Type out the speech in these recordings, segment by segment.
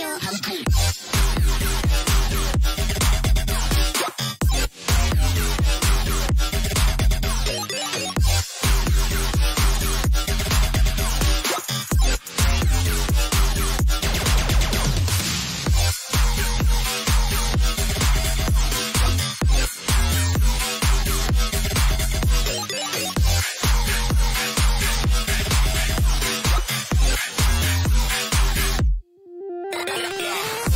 Yeah.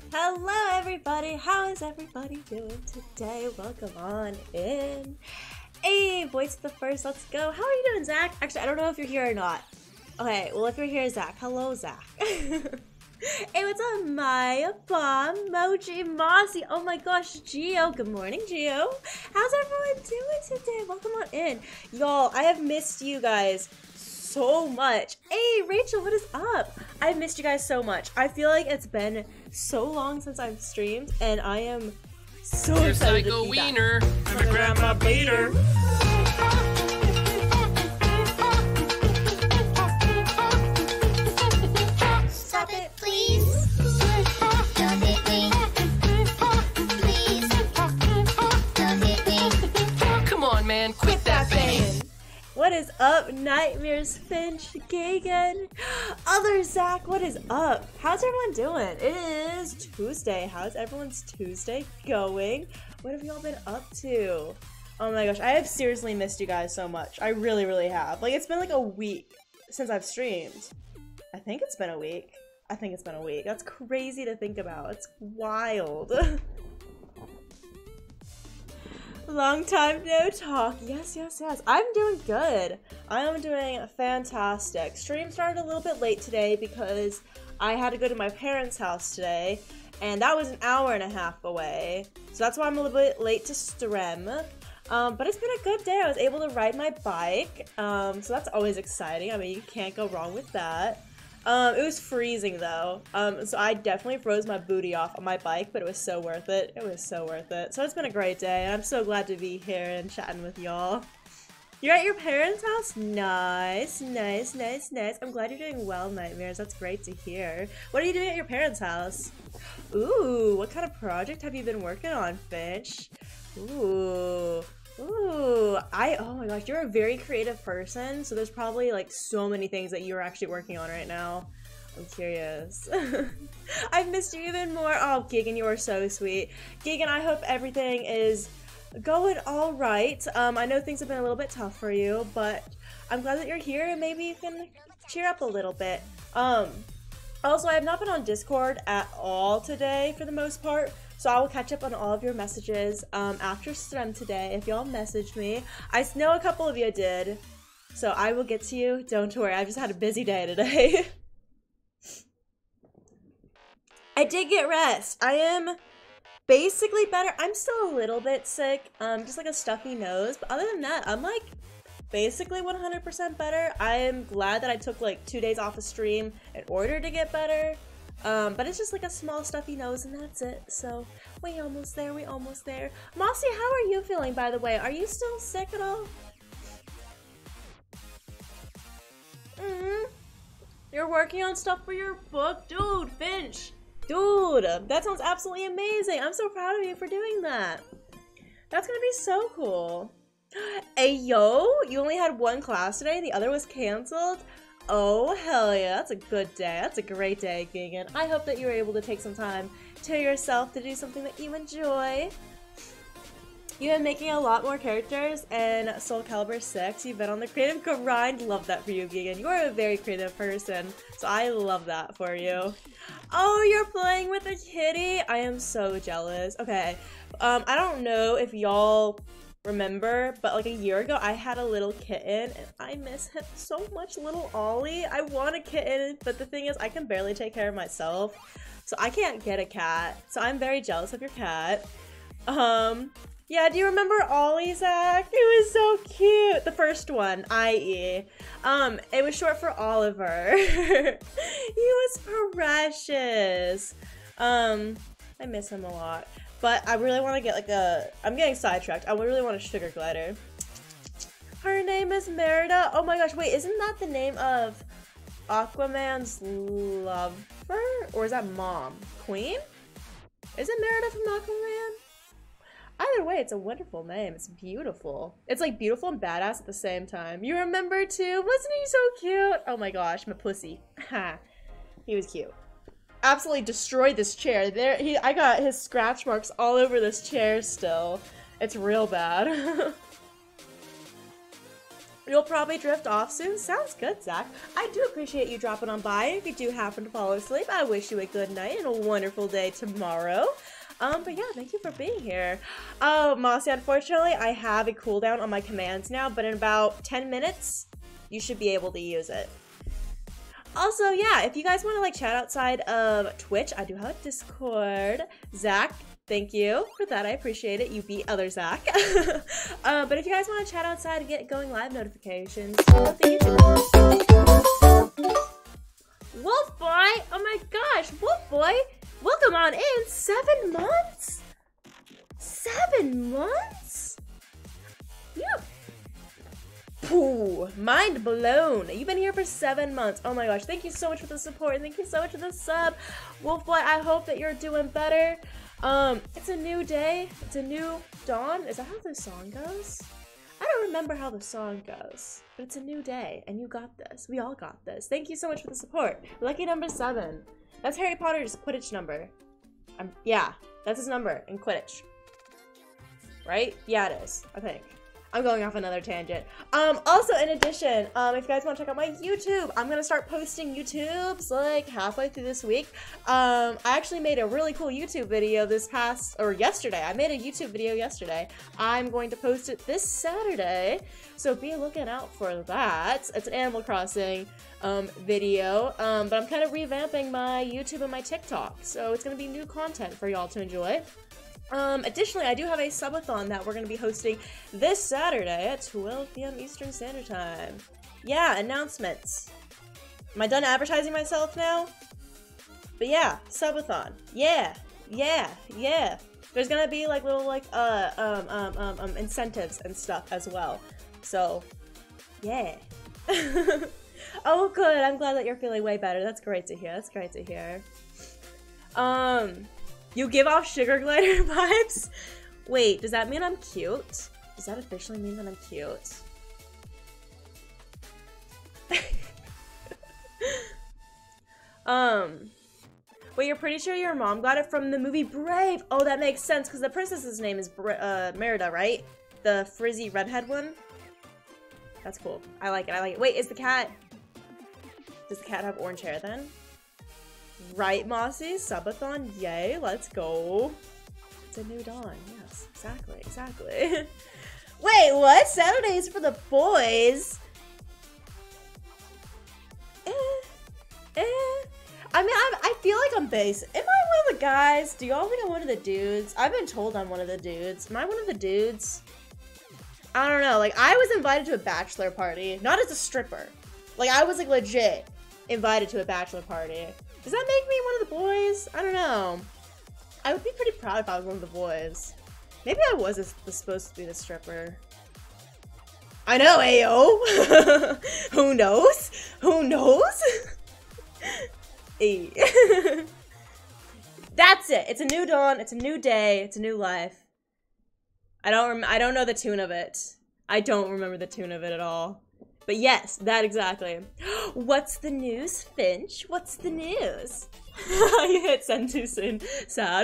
Hello everybody, how is everybody doing today? Welcome on in. Hey, voice the first, let's go. How are you doing, Zach? Actually, I don't know if you're here or not. Okay, well if you're here, Zach. Hello, Zach. Hey, what's up, Maya, Bomb, Moji, Mossy? Oh my gosh, Geo. Good morning, Geo. How's everyone doing today? Welcome on in. Y'all, I have missed you guys so much. Hey, Rachel, what is up? I've missed you guys so much. I feel like it's been so long since I've streamed, and I am so excited to be wiener. back. I'm a grandma beater. Stop it, please. Don't hit me. Please. Don't hit me. Come on, man, quit that banging. What is up, Nightmares, Finch, Gagan, other Zach, what is up? How's everyone doing? It is Tuesday. How's everyone's Tuesday going? What have y'all been up to? Oh my gosh, I have seriously missed you guys so much. I really, really have. Like, it's been like a week since I've streamed. I think it's been a week. I think it's been a week. That's crazy to think about. It's wild. Long time no talk. Yes, yes, yes. I'm doing good. I am doing fantastic. Stream started a little bit late today because I had to go to my parents' house today, and that was an hour and a half away. So that's why I'm a little bit late to stream. But it's been a good day. I was able to ride my bike, so that's always exciting. I mean, you can't go wrong with that. It was freezing though, so I definitely froze my booty off on my bike, but it was so worth it. It was so worth it. So it's been a great day, and I'm so glad to be here and chatting with y'all. You're at your parents' house? Nice, nice, nice, nice. I'm glad you're doing well, Nightmares. That's great to hear. What are you doing at your parents' house? Ooh, what kind of project have you been working on, Finch? Ooh. Ooh, oh my gosh, you're a very creative person, so there's probably like so many things that you're actually working on right now. I'm curious. I've missed you even more. Oh, Gigan, you are so sweet. Gigan, I hope everything is going all right. I know things have been a little bit tough for you, but I'm glad that you're here and maybe you can cheer up a little bit. Also, I have not been on Discord at all today for the most part. So I will catch up on all of your messages after stream today if y'all messaged me. I know a couple of you did, so I will get to you. Don't worry, I've just had a busy day today. I did get rest. I am basically better. I'm still a little bit sick, just like a stuffy nose, but other than that, I'm like basically 100% better. I am glad that I took like 2 days off of stream in order to get better. But it's just like a small stuffy nose and that's it. So we almost there, we almost there. Mossy, how are you feeling, by the way? Are you still sick at all? You're working on stuff for your book? Dude, Finch. Dude, that sounds absolutely amazing. I'm so proud of you for doing that. That's gonna be so cool. Hey, yo, you only had one class today, the other was canceled? Oh, hell yeah, that's a good day. That's a great day, Gigan. I hope that you were able to take some time to yourself to do something that you enjoy. You've been making a lot more characters in Soul Calibur 6. You've been on the creative grind. Love that for you, Gigan. You are a very creative person, so I love that for you. Oh, you're playing with a kitty? I am so jealous. Okay, I don't know if y'all remember, but like a year ago I had a little kitten and I miss him so much. Little Ollie, I want a kitten, but the thing is I can barely take care of myself, so I can't get a cat, so I'm very jealous of your cat. Yeah, do you remember Ollie, Zach? It was so cute. The first one, IE. It was short for Oliver. He was precious. I miss him a lot. But I really want to get like I'm getting sidetracked. I really want a sugar glider. Her name is Merida. Oh my gosh, wait, isn't that the name of Aquaman's lover? Or is that mom? Queen? Is it Merida from Aquaman? Either way, it's a wonderful name. It's beautiful. It's like beautiful and badass at the same time. You remember too? Wasn't he so cute? Oh my gosh, my pussy. Ha. He was cute. Absolutely destroyed this chair. I got his scratch marks all over this chair still. It's real bad. You'll probably drift off soon. Sounds good, Zach. I do appreciate you dropping on by. If you do happen to fall asleep, I wish you a good night and a wonderful day tomorrow. But yeah, thank you for being here. Oh, Mossy, unfortunately, I have a cooldown on my commands now, but in about 10 minutes, you should be able to use it. Also, yeah, if you guys want to like chat outside of Twitch, I do have a Discord. Zach, thank you for that. I appreciate it. You beat other Zach. But if you guys want to chat outside and get going live notifications, Wolf Boy! Oh my gosh, Wolf Boy! Welcome on in! 7 months? 7 months? Yeah. Pooh, mind blown. You've been here for 7 months. Oh my gosh, thank you so much for the support and thank you so much for the sub. Wolf Boy, I hope that you're doing better. It's a new day. It's a new dawn. Is that how the song goes? I don't remember how the song goes, but it's a new day and you got this. We all got this. Thank you so much for the support. Lucky number 7. That's Harry Potter's Quidditch number. Yeah, that's his number in Quidditch. Right? Yeah, it is, I think. I'm going off another tangent. Also, in addition, if you guys want to check out my YouTube, I'm gonna start posting YouTubes like halfway through this week. I actually made a really cool YouTube video yesterday. I made a YouTube video yesterday. I'm going to post it this Saturday, so be looking out for that. It's an Animal Crossing video, but I'm kind of revamping my YouTube and my TikTok, so it's gonna be new content for y'all to enjoy. Additionally, I do have a subathon that we're going to be hosting this Saturday at 12 p.m. Eastern Standard Time. Yeah, announcements. Am I done advertising myself now? But yeah, subathon. Yeah. There's going to be like little like incentives and stuff as well. So, yeah. Oh, good. I'm glad that you're feeling way better. That's great to hear. That's great to hear. You give off sugar glider vibes? Wait, does that mean I'm cute? Does that officially mean that I'm cute? Wait, you're pretty sure your mom got it from the movie Brave? Oh, that makes sense, because the princess's name is Merida, right? The frizzy redhead one? That's cool. I like it, I like it. Wait, does the cat have orange hair then? Right, Mossy? Subathon? Yay, let's go. It's a new dawn. Yes, exactly. Wait, what? Saturdays for the boys? I mean, I feel like I'm base. Am I one of the guys? Do y'all think I'm one of the dudes? I've been told I'm one of the dudes. Am I one of the dudes? I don't know. Like, I was invited to a bachelor party. Not as a stripper. Like, I was, like, legit invited to a bachelor party. Does that make me one of the boys? I don't know. I would be pretty proud if I was one of the boys. Maybe I was supposed to be the stripper. I know, ayo! Who knows? Who knows? Hey. That's it. It's a new dawn. It's a new day. It's a new life. I don't know the tune of it. I don't remember the tune of it at all. But yes, that exactly. What's the news, Finch? What's the news? You hit send too soon. Sad.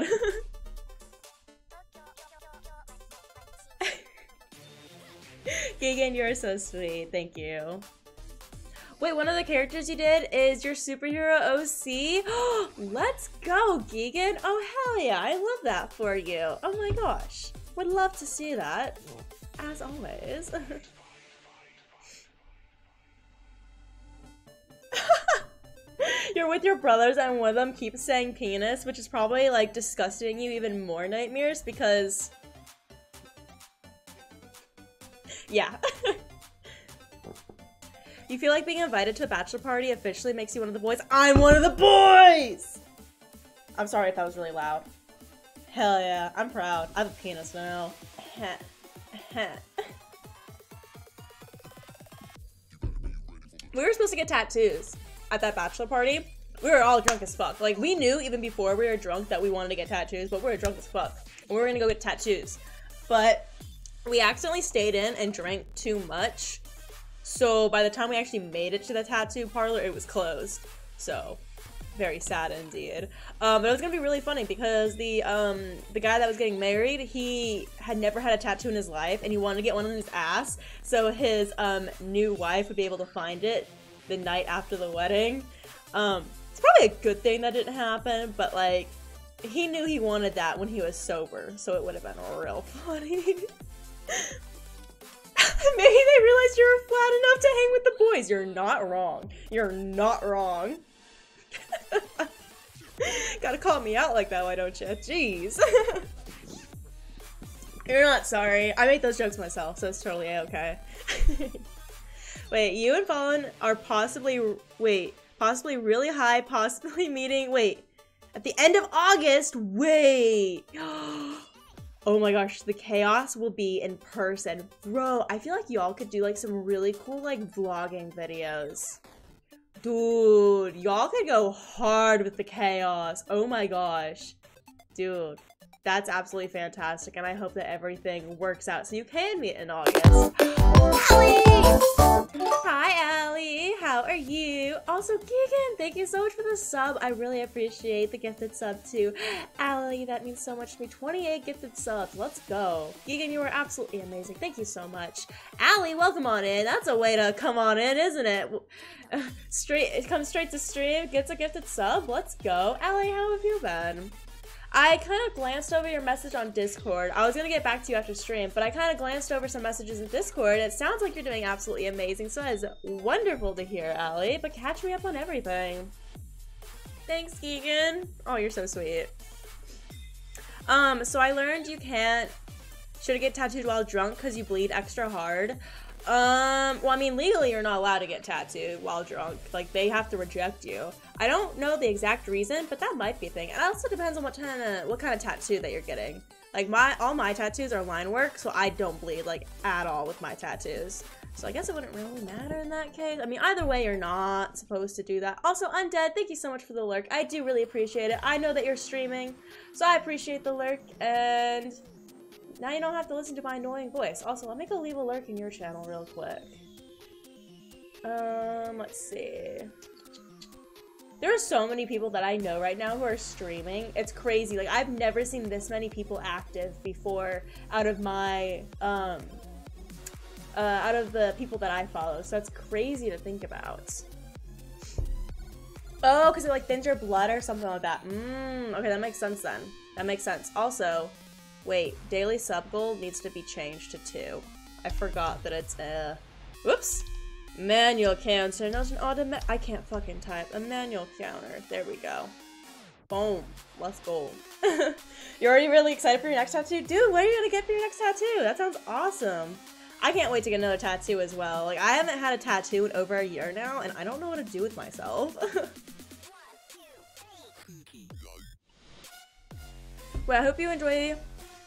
Gigan, you're so sweet. Thank you. Wait, one of the characters you did is your superhero OC? Let's go, Gigan. Oh, hell yeah. I love that for you. Oh my gosh. Would love to see that. As always. You're with your brothers and one of them keeps saying penis, which is probably like disgusting you even more nightmares because... Yeah. You feel like being invited to a bachelor party officially makes you one of the boys? I'm one of the boys! I'm sorry if that was really loud. Hell yeah, I'm proud. I have a penis now. We were supposed to get tattoos at that bachelor party. We were all drunk as fuck. Like, we knew even before we were drunk that we wanted to get tattoos, but we were drunk as fuck. We were gonna go get tattoos. But we accidentally stayed in and drank too much. So by the time we actually made it to the tattoo parlor, it was closed. So, very sad indeed. But it was gonna be really funny because the guy that was getting married, he had never had a tattoo in his life, and he wanted to get one on his ass, so his new wife would be able to find it the night after the wedding. It's probably a good thing that didn't happen, but like, he knew he wanted that when he was sober, so it would have been real funny. Maybe they realized you were flat enough to hang with the boys. You're not wrong. You're not wrong. Gotta call me out like that, why don't you? Jeez. You're not sorry. I make those jokes myself, so it's totally okay. Wait, you and Fallen are possibly really high, possibly meeting, at the end of August, oh my gosh, the chaos will be in person. Bro, I feel like y'all could do like some really cool like vlogging videos. Dude, y'all could go hard with the chaos. Oh my gosh. Dude, that's absolutely fantastic, and I hope that everything works out so you can meet in August. Allie! Hi, Allie. How are you? Also, Keegan, thank you so much for the sub. I really appreciate the gifted sub too. Allie, that means so much to me. 28 gifted subs. Let's go. Keegan, you are absolutely amazing. Thank you so much. Allie, welcome on in. That's a way to come on in, isn't it? It comes straight to stream, gets a gifted sub. Let's go. Allie, how have you been? I kind of glanced over your message on Discord. I was going to get back to you after stream, but I kind of glanced over some messages in Discord. It sounds like you're doing absolutely amazing, so that is wonderful to hear, Allie. But catch me up on everything. Thanks, Keegan. Oh, you're so sweet. So I learned you shouldn't get tattooed while drunk because you bleed extra hard. Well, I mean, legally you're not allowed to get tattooed while drunk. Like, they have to reject you. I don't know the exact reason, but that might be a thing. And it also depends on what kind of tattoo that you're getting. Like, all my tattoos are line work, so I don't bleed, like, at all with my tattoos. So I guess it wouldn't really matter in that case. I mean, either way, you're not supposed to do that. Also, Undead, thank you so much for the lurk. I do really appreciate it. I know that you're streaming, so I appreciate the lurk, and now you don't have to listen to my annoying voice. Also, let me go leave a lurk in your channel real quick. Let's see. There are so many people that I know right now who are streaming. It's crazy. Like, I've never seen this many people active before out of my, out of the people that I follow. So it's crazy to think about. Oh, because it like thins your blood or something like that. Okay, that makes sense then. That makes sense. Also, wait, daily sub goal needs to be changed to 2. I forgot that it's whoops. Manual counter, not an automatic. I can't fucking type. A manual counter. There we go. Boom. Let's go. You're already really excited for your next tattoo? Dude, what are you gonna get for your next tattoo? That sounds awesome. I can't wait to get another tattoo as well. Like, I haven't had a tattoo in over a year now, and I don't know what to do with myself. Well, I hope you enjoy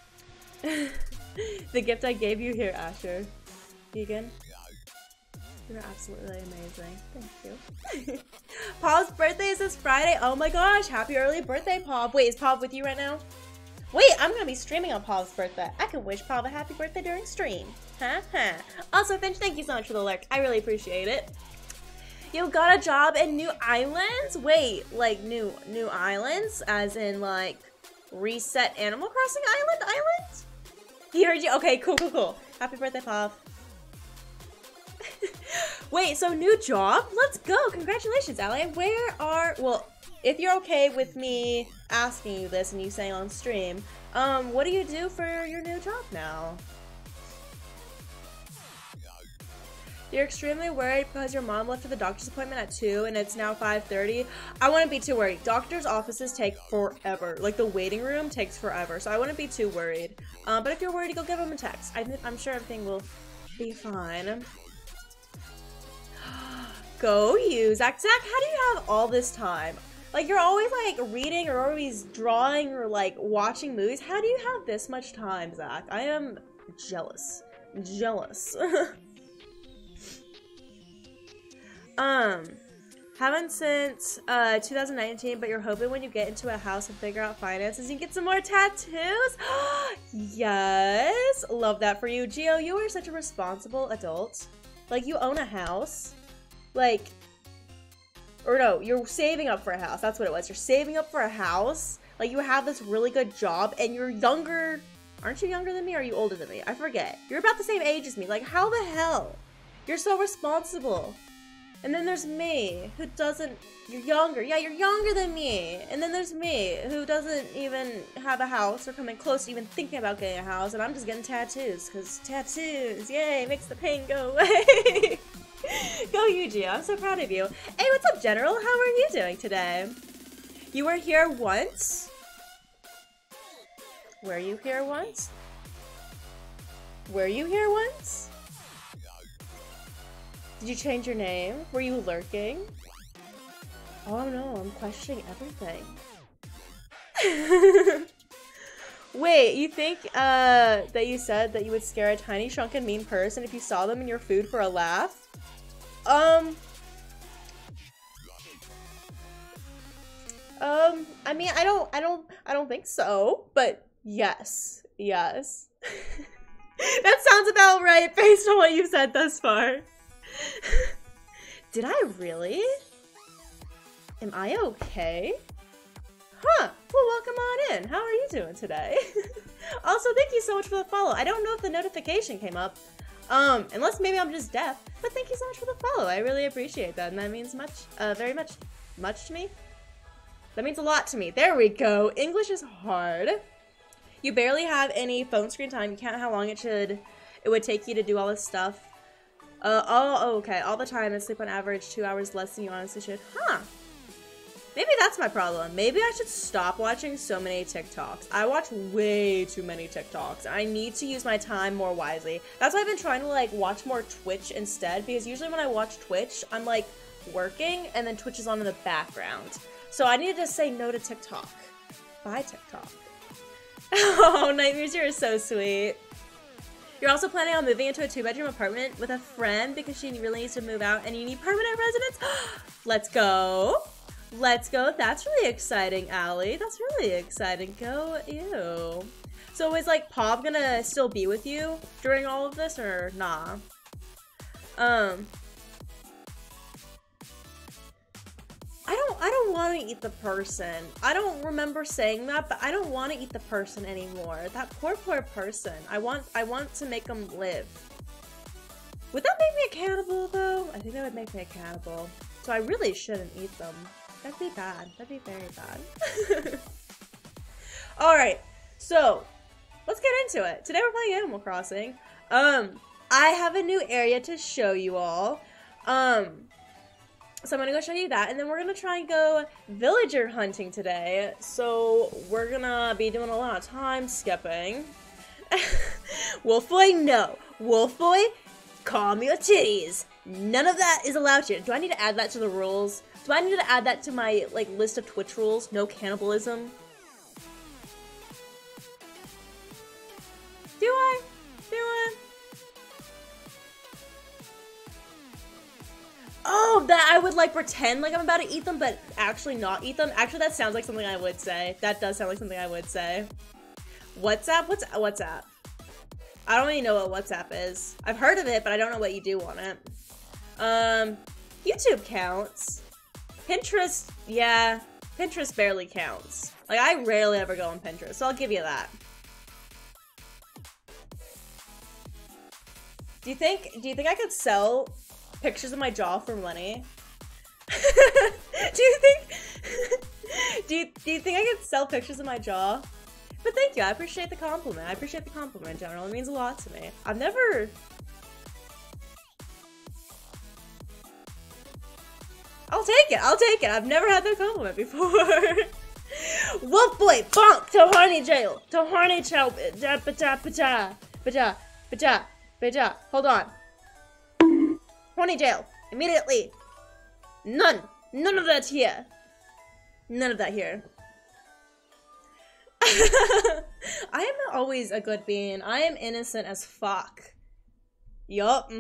the gift I gave you here, Asher. Vegan. You're absolutely amazing. Thank you. Paul's birthday is this Friday. Oh my gosh, happy early birthday, Paul. Wait, is Paul with you right now? Wait, I'm gonna be streaming on Paul's birthday. I can wish Paul a happy birthday during stream. Also, Finch, thank you so much for the lurk. I really appreciate it. You got a job in New Islands? Wait, like new islands? As in like reset Animal Crossing Island? He heard you? Okay, cool. Happy birthday, Paul. Wait, so new job? Let's go. Congratulations, Ally. Well, if you're okay with me asking you this and you saying on stream, what do you do for your new job now? You're extremely worried because your mom left for the doctor's appointment at 2 and it's now 5:30. I wouldn't be too worried. Doctor's offices take forever. Like, the waiting room takes forever, so I wouldn't be too worried. But if you're worried, go give them a text. I'm sure everything will be fine. Go you, Zach, how do you have all this time? Like, you're always like reading or always drawing or like watching movies. How do you have this much time, Zach? I am jealous. Haven't since 2019, but you're hoping when you get into a house and figure out finances, you can get some more tattoos? Yes, love that for you. Gio, you are such a responsible adult. Like, you own a house. Like, or no, you're saving up for a house. That's what it was. You're saving up for a house. Like, you have this really good job, and you're younger. Aren't you younger than me, or are you older than me? I forget. You're about the same age as me. Like, how the hell? You're so responsible. And then there's me, who doesn't, you're younger. Yeah, you're younger than me. And then there's me, who doesn't even have a house or coming close to even thinking about getting a house. And I'm just getting tattoos, because tattoos, yay, makes the pain go away. Go, Yuji, I'm so proud of you. Hey, what's up, General? How are you doing today? You were here once? Were you here once? Were you here once? Did you change your name? Were you lurking? Oh no, I'm questioning everything. Wait, you think that you said that you would scare a tiny shrunken mean person if you saw them in your food for a laugh? I mean, I don't think so, but yes. Yes. That sounds about right based on what you've said thus far. Did I really? Am I okay? Huh, well, welcome on in. How are you doing today? Also, thank you so much for the follow. I don't know if the notification came up, unless maybe I'm just deaf, but thank you so much for the follow. I really appreciate that, and that means much, very much to me? That means a lot to me. There we go. English is hard. You barely have any phone screen time. You can't how long it would take you to do all this stuff. Oh, okay. All the time and sleep on average 2 hours less than you honestly should. Huh. Maybe that's my problem. Maybe I should stop watching so many TikToks. I watch way too many TikToks. I need to use my time more wisely. That's why I've been trying to, like, watch more Twitch instead, because usually when I watch Twitch, I'm, like, working, and then Twitch is on in the background. So I need to say no to TikTok. Bye, TikTok. Oh, Nightmares, you're so sweet. You're also planning on moving into a 2-bedroom apartment with a friend because she really needs to move out and you need permanent residence? Let's go. Let's go. That's really exciting, Allie. That's really exciting. Go you. So is, like, Pop gonna still be with you during all of this or nah? I don't want to eat the person. I don't remember saying that, but I don't want to eat the person anymore. That poor person. I want to make them live. Would that make me a cannibal, though? I think that would make me a cannibal. So I really shouldn't eat them. That'd be bad. That'd be very bad. Alright, so let's get into it. Today we're playing Animal Crossing. I have a new area to show you all. So I'm gonna go show you that, and then we're gonna try and go villager hunting today. So we're gonna be doing a lot of time skipping. Wolfboy, no. Wolfboy, calm your titties. None of that is allowed here. Do I need to add that to the rules? Do I need to add that to my, like, list of Twitch rules? No cannibalism? Do I? Do I? Oh, that I would, like, pretend like I'm about to eat them, but actually not eat them. Actually, that sounds like something I would say. That does sound like something I would say. WhatsApp? What's WhatsApp? I don't really know what WhatsApp is. I've heard of it, but I don't know what you do on it. YouTube counts. Pinterest, yeah. Pinterest barely counts. Like, I rarely ever go on Pinterest, so I'll give you that. Do you think I could sell pictures of my jaw for money? do you think I could sell pictures of my jaw? But thank you, I appreciate the compliment. I appreciate the compliment, General. It means a lot to me. I've never... I'll take it. I've never had that compliment before. Wolfboy, bonk, to horny jail. To horny jail. Baja. Hold on. Horny jail. Immediately. None of that here. None of that here. I am always a good being. I am innocent as fuck. Yup.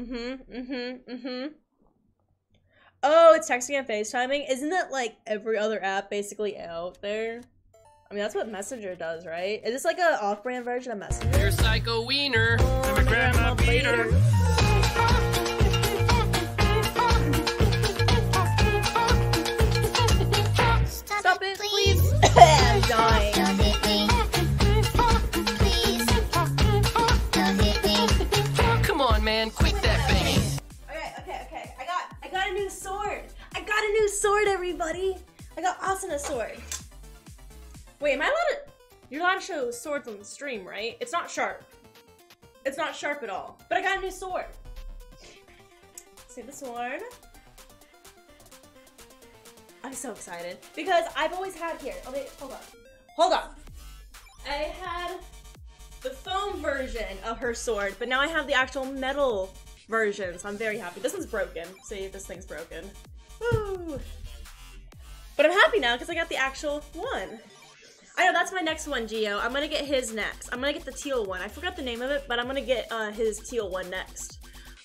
Oh, it's texting and FaceTiming? Isn't that like every other app basically out there? I mean, that's what Messenger does, right? Is this like an off-brand version of Messenger? You're psycho wiener. I'm a grandma beater. Wait, am I allowed to? You're allowed to show swords on the stream, right? It's not sharp. It's not sharp at all. But I got a new sword. See the sword? I'm so excited because I've always had here. Oh wait, hold on. Hold on. I had the foam version of her sword, but now I have the actual metal version, so I'm very happy. This one's broken. See, this thing's broken. Woo! But I'm happy now because I got the actual one. I know, that's my next one, Gio. I'm gonna get his next. I'm gonna get the teal one. I forgot the name of it, but I'm gonna get his teal one next.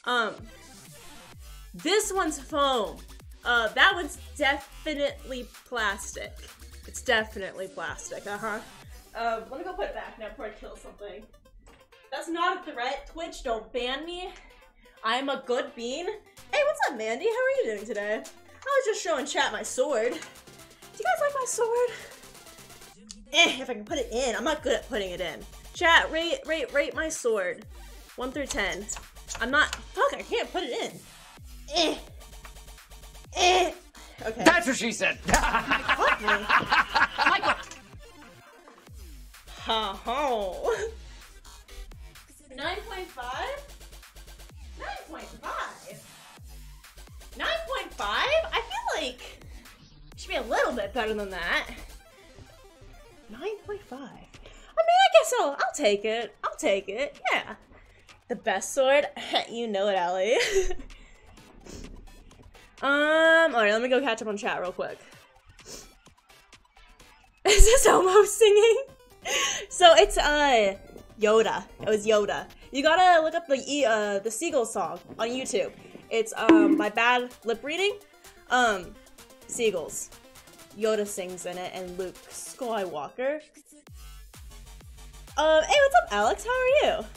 This one's foam. That one's definitely plastic. It's definitely plastic, uh-huh. Let me go put it back now before I kill something. That's not a threat. Twitch, don't ban me. I am a good bean. Hey, what's up, Mandy? How are you doing today? I was just showing chat my sword. Do you guys like my sword? If I can put it in. I'm not good at putting it in. Chat, rate my sword. 1 through 10. I'm not. Fuck, I can't put it in. Okay. That's what she said. Fuck me. Michael. Ha ho. 9.5? 9.5? 9.5? I feel like it should be a little bit better than that. 9.5. I mean, I guess I'll take it. I'll take it. Yeah. The best sword? You know it, Allie. Alright, let me go catch up on chat real quick. Is this Elmo singing? So it's Yoda. It was Yoda. You gotta look up the Seagull song on YouTube. It's by Bad Lip Reading. Seagulls. Yoda sings in it and Luke Skywalker. Hey, what's up, Alex? How are you?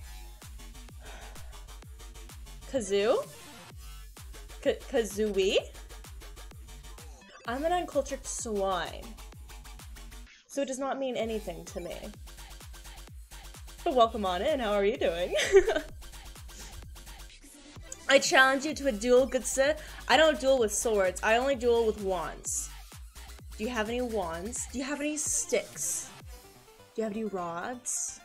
Kazoo? Kazooie? I'm an uncultured swine, so it does not mean anything to me. But welcome on in, how are you doing? I challenge you to a duel, good sir. I don't duel with swords, I only duel with wands. Do you have any wands? Do you have any sticks? Do you have any rods?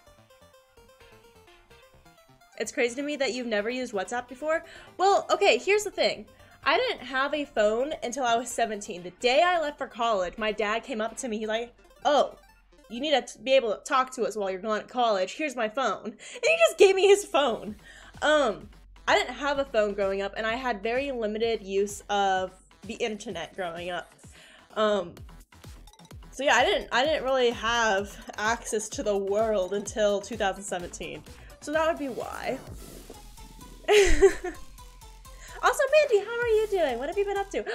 It's crazy to me that you've never used WhatsApp before. Well, okay, here's the thing. I didn't have a phone until I was 17. The day I left for college, my dad came up to me, he's like, oh, you need to be able to talk to us while you're gone at college. Here's my phone. And he just gave me his phone. I didn't have a phone growing up, and I had very limited use of the internet growing up. So yeah, I didn't really have access to the world until 2017. So that would be why. Also, Mandy, how are you doing? What have you been up to?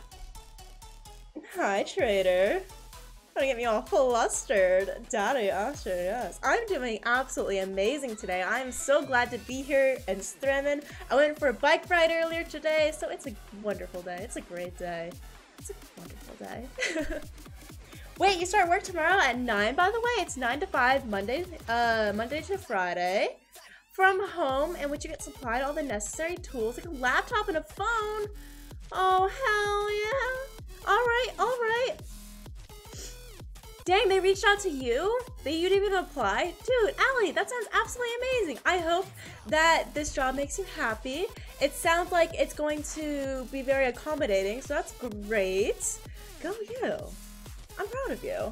Hi, Trader. Gonna get me all flustered. Daddy, Asher, yes. I'm doing absolutely amazing today. I'm so glad to be here in Stremen. I went for a bike ride earlier today, so it's a wonderful day. It's a great day. It's a wonderful day. Wait, you start work tomorrow at 9, by the way? It's 9 to 5, Monday to Friday. From home, in which you get supplied all the necessary tools, like a laptop and a phone. Oh, hell yeah. Alright. Dang, they reached out to you? You didn't even apply? Dude, Allie, that sounds absolutely amazing. I hope that this job makes you happy. It sounds like it's going to be very accommodating, so that's great. Go you. I'm proud of you.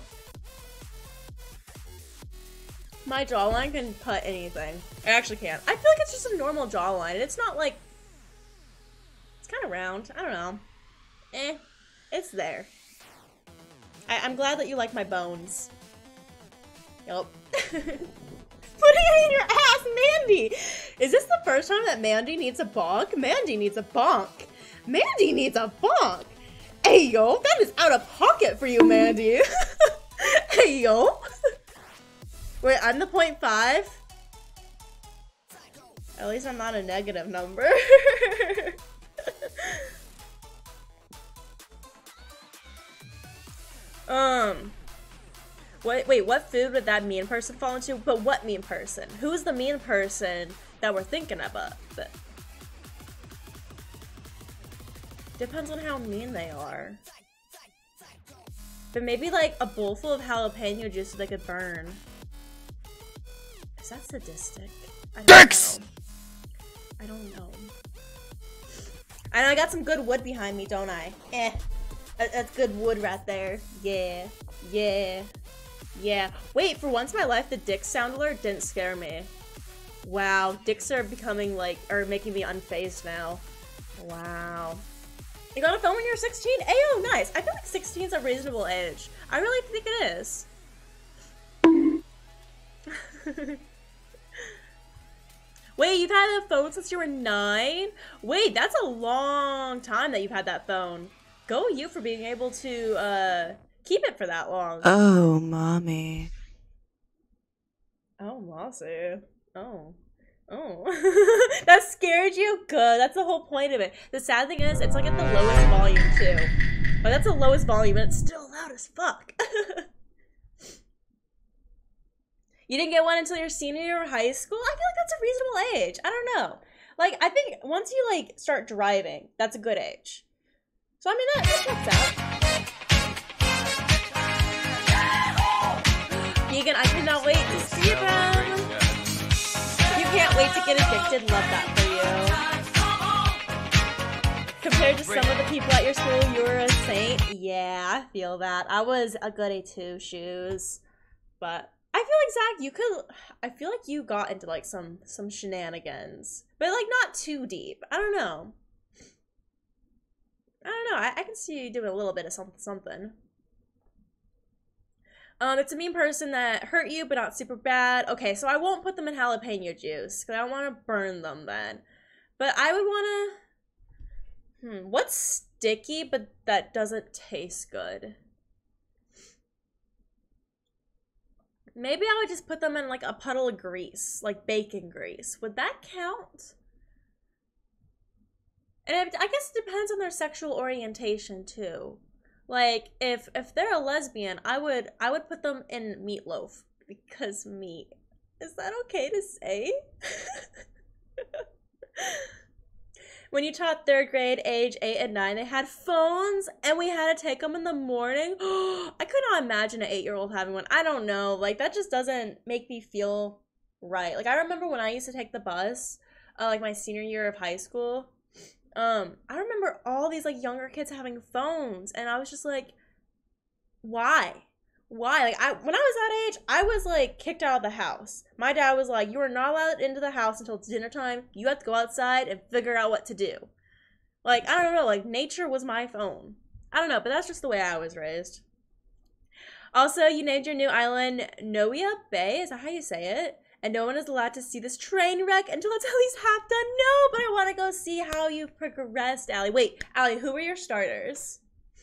My jawline can cut anything. I actually can. I feel like it's just a normal jawline. It's not like... It's kind of round. I don't know. It's there. I'm glad that you like my bones. Yup. Putting it in your ass, Mandy! Is this the first time that Mandy needs a bonk? Mandy needs a bonk. Mandy needs a bonk! Hey, yo, that is out of pocket for you, Mandy. Hey, yo. Wait, I'm the 0.5? At least I'm not a negative number. Wait, what food would that mean person fall into? But what mean person? Who's the mean person that we're thinking about? But depends on how mean they are. But maybe like a bowl full of jalapeno juice so they could burn. Is that sadistic? I don't know. I don't know. And I got some good wood behind me, don't I? That's good wood right there. Yeah. Yeah. Yeah. Wait, for once in my life, the dick sound alert didn't scare me. Wow, dicks are becoming like, or making me unfazed now. Wow. You got a phone when you're 16? Ayo, nice. I feel like 16 is a reasonable age. I really think it is. Wait, you've had a phone since you were 9? Wait, that's a long time that you've had that phone. Go you for being able to, keep it for that long. Oh, mommy. Oh, Mossy. Oh. Oh. That scared you? Good. That's the whole point of it. The sad thing is, it's like at the lowest volume, too. Like, that's the lowest volume, and it's still loud as fuck. You didn't get one until your senior year of high school? I feel like that's a reasonable age. I don't know. Like, I think once you, like, start driving, that's a good age. So, I mean, that checks out. Vegan, I cannot wait to see them. You can't wait to get addicted. Love that for you. Compared to some of the people at your school, you're a saint. Yeah, I feel that. I was a goody two shoes. But I feel like, Zach, you could... I feel like you got into, like, some shenanigans. But, like, not too deep. I don't know. I can see you doing a little bit of something. It's a mean person that hurt you, but not super bad. Okay, so I won't put them in jalapeno juice, because I don't want to burn them then. But I would want to... what's sticky, but that doesn't taste good? Maybe I would just put them in, like, a puddle of grease, like bacon grease. Would that count? And I guess it depends on their sexual orientation, too. Like, if they're a lesbian, I would put them in meatloaf. Because meat. Is that okay to say? When you taught 3rd grade, age 8 and 9, they had phones, and we had to take them in the morning. I could not imagine an 8-year-old having one. I don't know. Like, that just doesn't make me feel right. Like, I remember when I used to take the bus, like, my senior year of high school. I remember all these, like, younger kids having phones, and I was just like, why? Why? Like, when I was that age, I was, like, kicked out of the house. My dad was like, you are not allowed into the house until it's dinner time. You have to go outside and figure out what to do. Like, I don't know, like, nature was my phone. I don't know, but that's just the way I was raised. Also, you named your new island Noia Bay, is that how you say it? And no one is allowed to see this train wreck until it's at least half done. No, but I want to go see how you've progressed, Allie. Wait, Allie, who were your starters?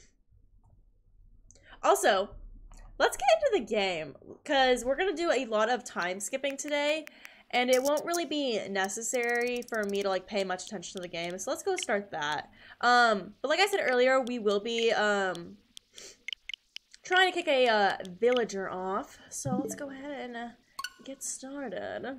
Also, let's get into the game, because we're going to do a lot of time skipping today, and it won't really be necessary for me to, like, pay much attention to the game, so let's go start that. But like I said earlier, we will be, trying to kick a, villager off, so let's go ahead and, get started.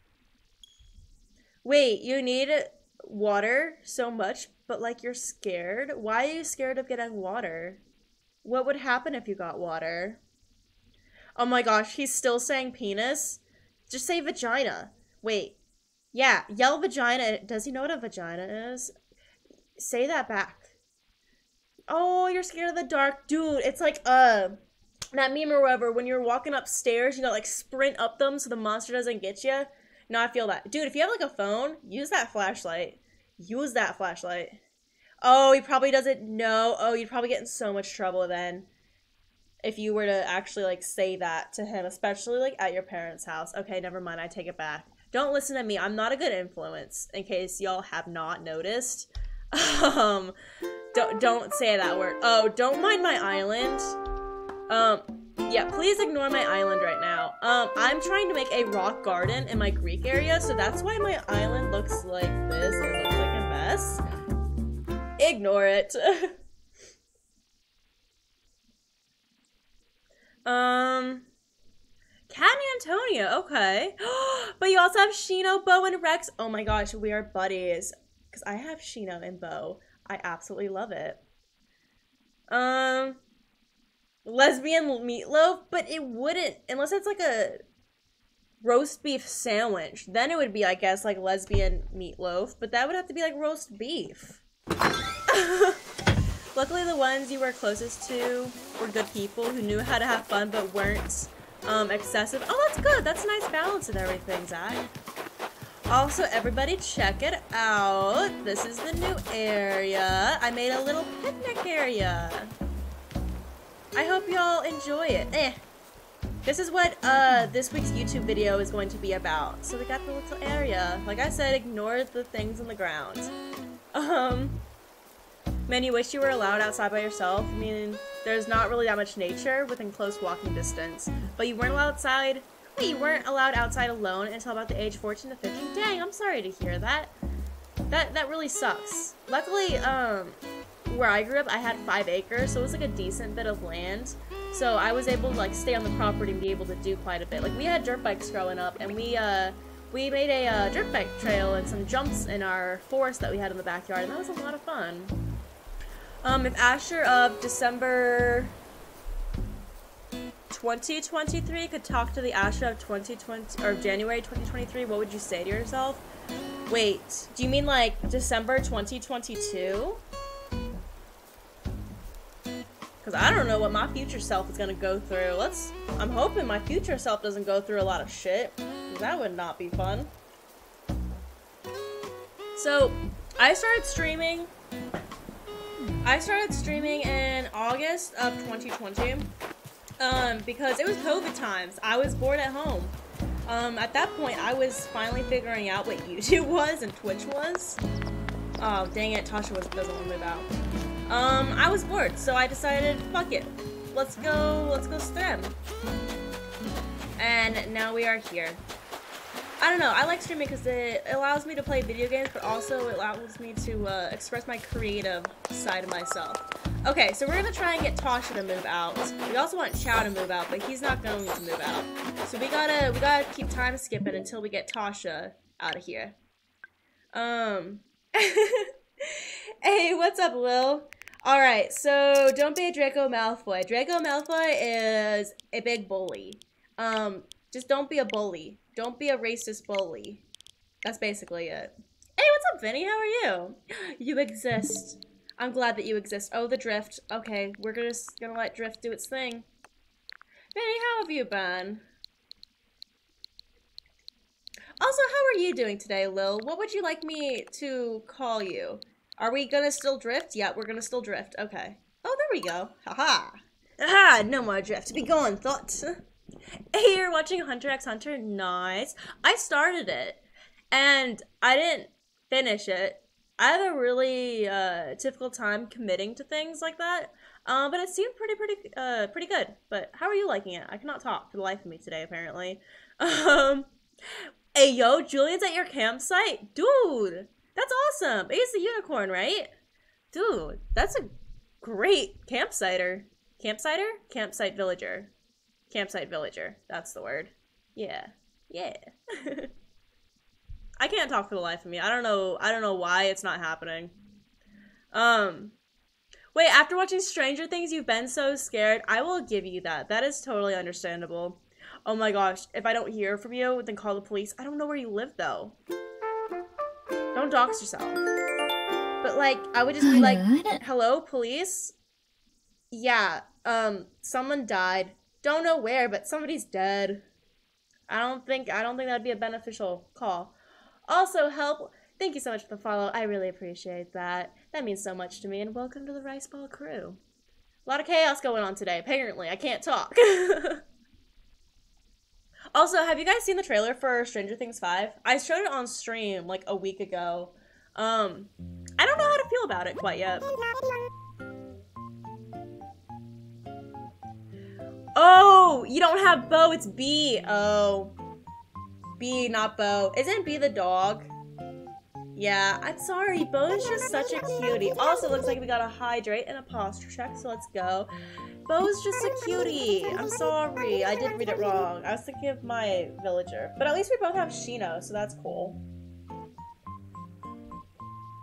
Wait, you need water so much, but, like, you're scared? Why are you scared of getting water? What would happen if you got water? Oh my gosh, he's still saying penis? Just say vagina. Wait. Yeah, yell vagina. Does he know what a vagina is? Say that back. Oh, you're scared of the dark. Dude, it's like, that meme or whatever, when you're walking upstairs, you gotta, like, sprint up them so the monster doesn't get you. No, I feel that. Dude, if you have, like, a phone, use that flashlight. Use that flashlight. Oh, he probably doesn't know. Oh, you'd probably get in so much trouble then. If you were to actually, like, say that to him, especially, like, at your parents' house. Okay, never mind, I take it back. Don't listen to me. I'm not a good influence, in case y'all have not noticed. Don't say that word. Oh, don't mind my island. Yeah, please ignore my island right now. I'm trying to make a rock garden in my Greek area, so that's why my island looks like this. It looks like a mess. Ignore it. Cat and Antonia, okay. But you also have Shino, Bo, and Rex. Oh my gosh, we are buddies. Because I have Shino and Bo. I absolutely love it. lesbian meatloaf, but it wouldn't, unless it's like a roast beef sandwich. Then it would be, I guess, like lesbian meatloaf, but that would have to be like roast beef. Luckily, the ones you were closest to were good people who knew how to have fun but weren't excessive. Oh, that's good. That's a nice balance and everything, Zach. Also, everybody check it out. This is the new area. I made a little picnic area. I hope y'all enjoy it. This is what this week's YouTube video is going to be about. So we got the little area. Like I said, ignore the things on the ground. Man, you wish you were allowed outside by yourself. I mean, there's not really that much nature within close walking distance. But you weren't allowed outside. Wait, you weren't allowed outside alone until about the age 14 to 15? Dang, I'm sorry to hear that. That really sucks. Luckily, where I grew up, I had 5 acres, so it was like a decent bit of land. So I was able to like stay on the property and be able to do quite a bit. Like we had dirt bikes growing up, and we made a dirt bike trail and some jumps in our forest that we had in the backyard, and that was a lot of fun. If Asher of December 2023 could talk to the Asher of 2020 or January 2023, what would you say to yourself? Wait, do you mean like December 2022? Because I don't know what my future self is gonna go through. I'm hoping my future self doesn't go through a lot of shit. That would not be fun. So, I started streaming in August of 2020 because it was COVID times. I was bored at home. At that point, I was finally figuring out what YouTube was and Twitch was. Oh, dang it, Tasha doesn't want to move out. I was bored, so I decided, fuck it. Let's go stream. And now we are here. I don't know, I like streaming because it allows me to play video games, but also it allows me to express my creative side of myself. Okay, so we're gonna try and get Tasha to move out. We also want Chow to move out, but he's not going to move out. So we gotta keep time skipping until we get Tasha out of here. Hey, what's up, Lil? Alright, so don't be a Draco Malfoy. Draco Malfoy is a big bully. Just don't be a bully. Don't be a racist bully. That's basically it. Hey, what's up, Vinny? How are you? You exist. I'm glad that you exist. Oh, the drift. Okay, we're just gonna let drift do its thing. Vinny, how have you been? Also, how are you doing today, Lil? What would you like me to call you? Are we gonna still drift? Yeah, we're gonna still drift. Okay. Oh, there we go. Haha. Aha, no more drift. Be gone, thought. Hey, you're watching Hunter x Hunter? Nice. I started it, and I didn't finish it. I have a really difficult time committing to things like that, but it seemed pretty good. But how are you liking it? I cannot talk for the life of me today, apparently. Hey, yo, Julian's at your campsite? Dude, that's awesome. He's the unicorn, right? Dude, that's a great campsiter. Campsiter? Campsite villager. Campsite villager. That's the word. Yeah. Yeah. I can't talk for the life of me. I don't know why it's not happening. Wait, after watching Stranger Things, you've been so scared. I will give you that. That is totally understandable. Oh my gosh, if I don't hear from you, then call the police. I don't know where you live, though. Don't dox yourself. But, like, I would just be like, hello, police? Yeah, someone died. Don't know where, but somebody's dead. I don't think that'd be a beneficial call. Also, help. Thank you so much for the follow. I really appreciate that. That means so much to me, and welcome to the Rice Ball crew. A lot of chaos going on today, apparently. I can't talk. Also, have you guys seen the trailer for Stranger Things 5? I showed it on stream, like, a week ago. I don't know how to feel about it quite yet. Oh, you don't have Bo, it's B. Oh. B, not Bo. Isn't B the dog? Yeah, I'm sorry. Bo is just such a cutie. Also, looks like we got a hydrate and a posture check, so let's go. Bo's just a cutie. I'm sorry. I did read it wrong. I was thinking of my villager. But at least we both have Shino, so that's cool.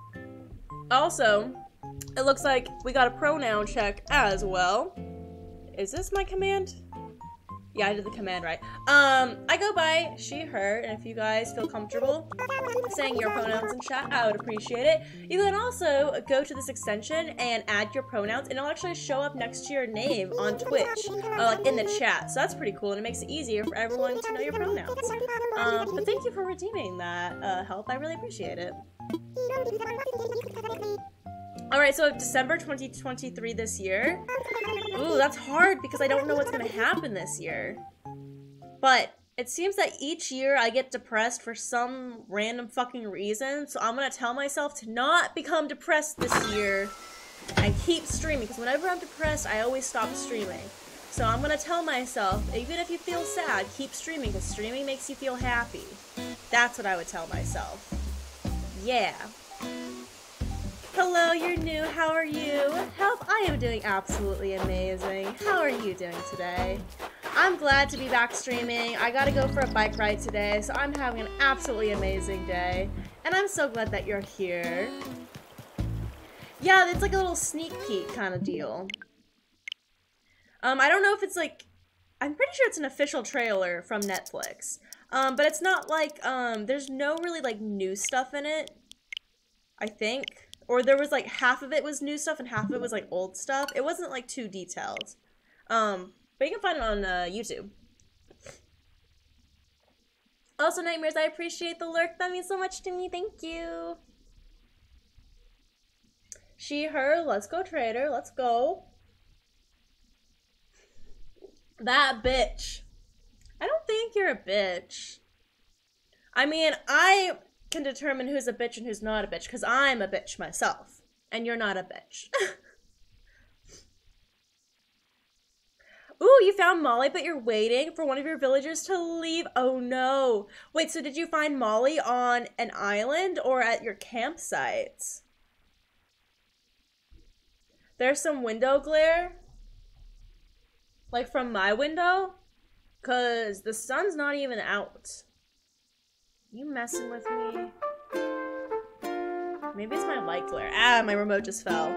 Also, it looks like we got a pronoun check as well. Is this my command? Yeah, I did the command right. I go by she, her, and if you guys feel comfortable saying your pronouns in chat, I would appreciate it. You can also go to this extension and add your pronouns, and it'll actually show up next to your name on Twitch, like in the chat. So that's pretty cool, and it makes it easier for everyone to know your pronouns. But thank you for redeeming that help. I really appreciate it. Alright, so December 2023 this year. Ooh, that's hard because I don't know what's gonna happen this year. But it seems that each year I get depressed for some random fucking reason, so I'm gonna tell myself to not become depressed this year and keep streaming, because whenever I'm depressed, I always stop streaming. So I'm gonna tell myself, even if you feel sad, keep streaming, because streaming makes you feel happy. That's what I would tell myself. Yeah. Hello, you're new. How are you? Help, I am doing absolutely amazing. How are you doing today? I'm glad to be back streaming. I gotta go for a bike ride today, so I'm having an absolutely amazing day. And I'm so glad that you're here. Yeah, it's like a little sneak peek kind of deal. I don't know if it's like... I'm pretty sure it's an official trailer from Netflix. But it's not like, there's no really like new stuff in it. I think. Or there was like half of it was new stuff and half of it was like old stuff. It wasn't like too detailed. But you can find it on YouTube. Also, Nightmares, I appreciate the lurk. That means so much to me. Thank you. She, her, let's go trader. Let's go. That bitch. I don't think you're a bitch. I mean, I can determine who's a bitch and who's not a bitch, because I'm a bitch myself, and you're not a bitch. Ooh, you found Molly, but you're waiting for one of your villagers to leave. Oh no. Wait, so did you find Molly on an island or at your campsite? There's some window glare? Like from my window? Because the sun's not even out. You messing with me? Maybe it's my light glare. Ah, my remote just fell.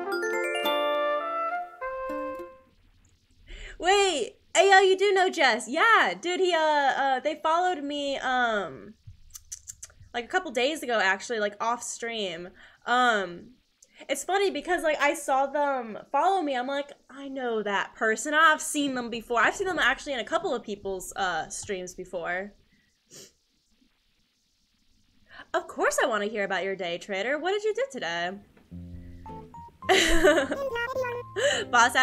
Wait! Hey, yo, you do know Jess. Yeah, dude, they followed me, like a couple days ago, actually, like off stream. It's funny because, like, I saw them follow me. I'm like, I know that person. I've seen them before. I've seen them actually in a couple of people's, streams before. Of course I want to hear about your day, Trader. What did you do today? Boss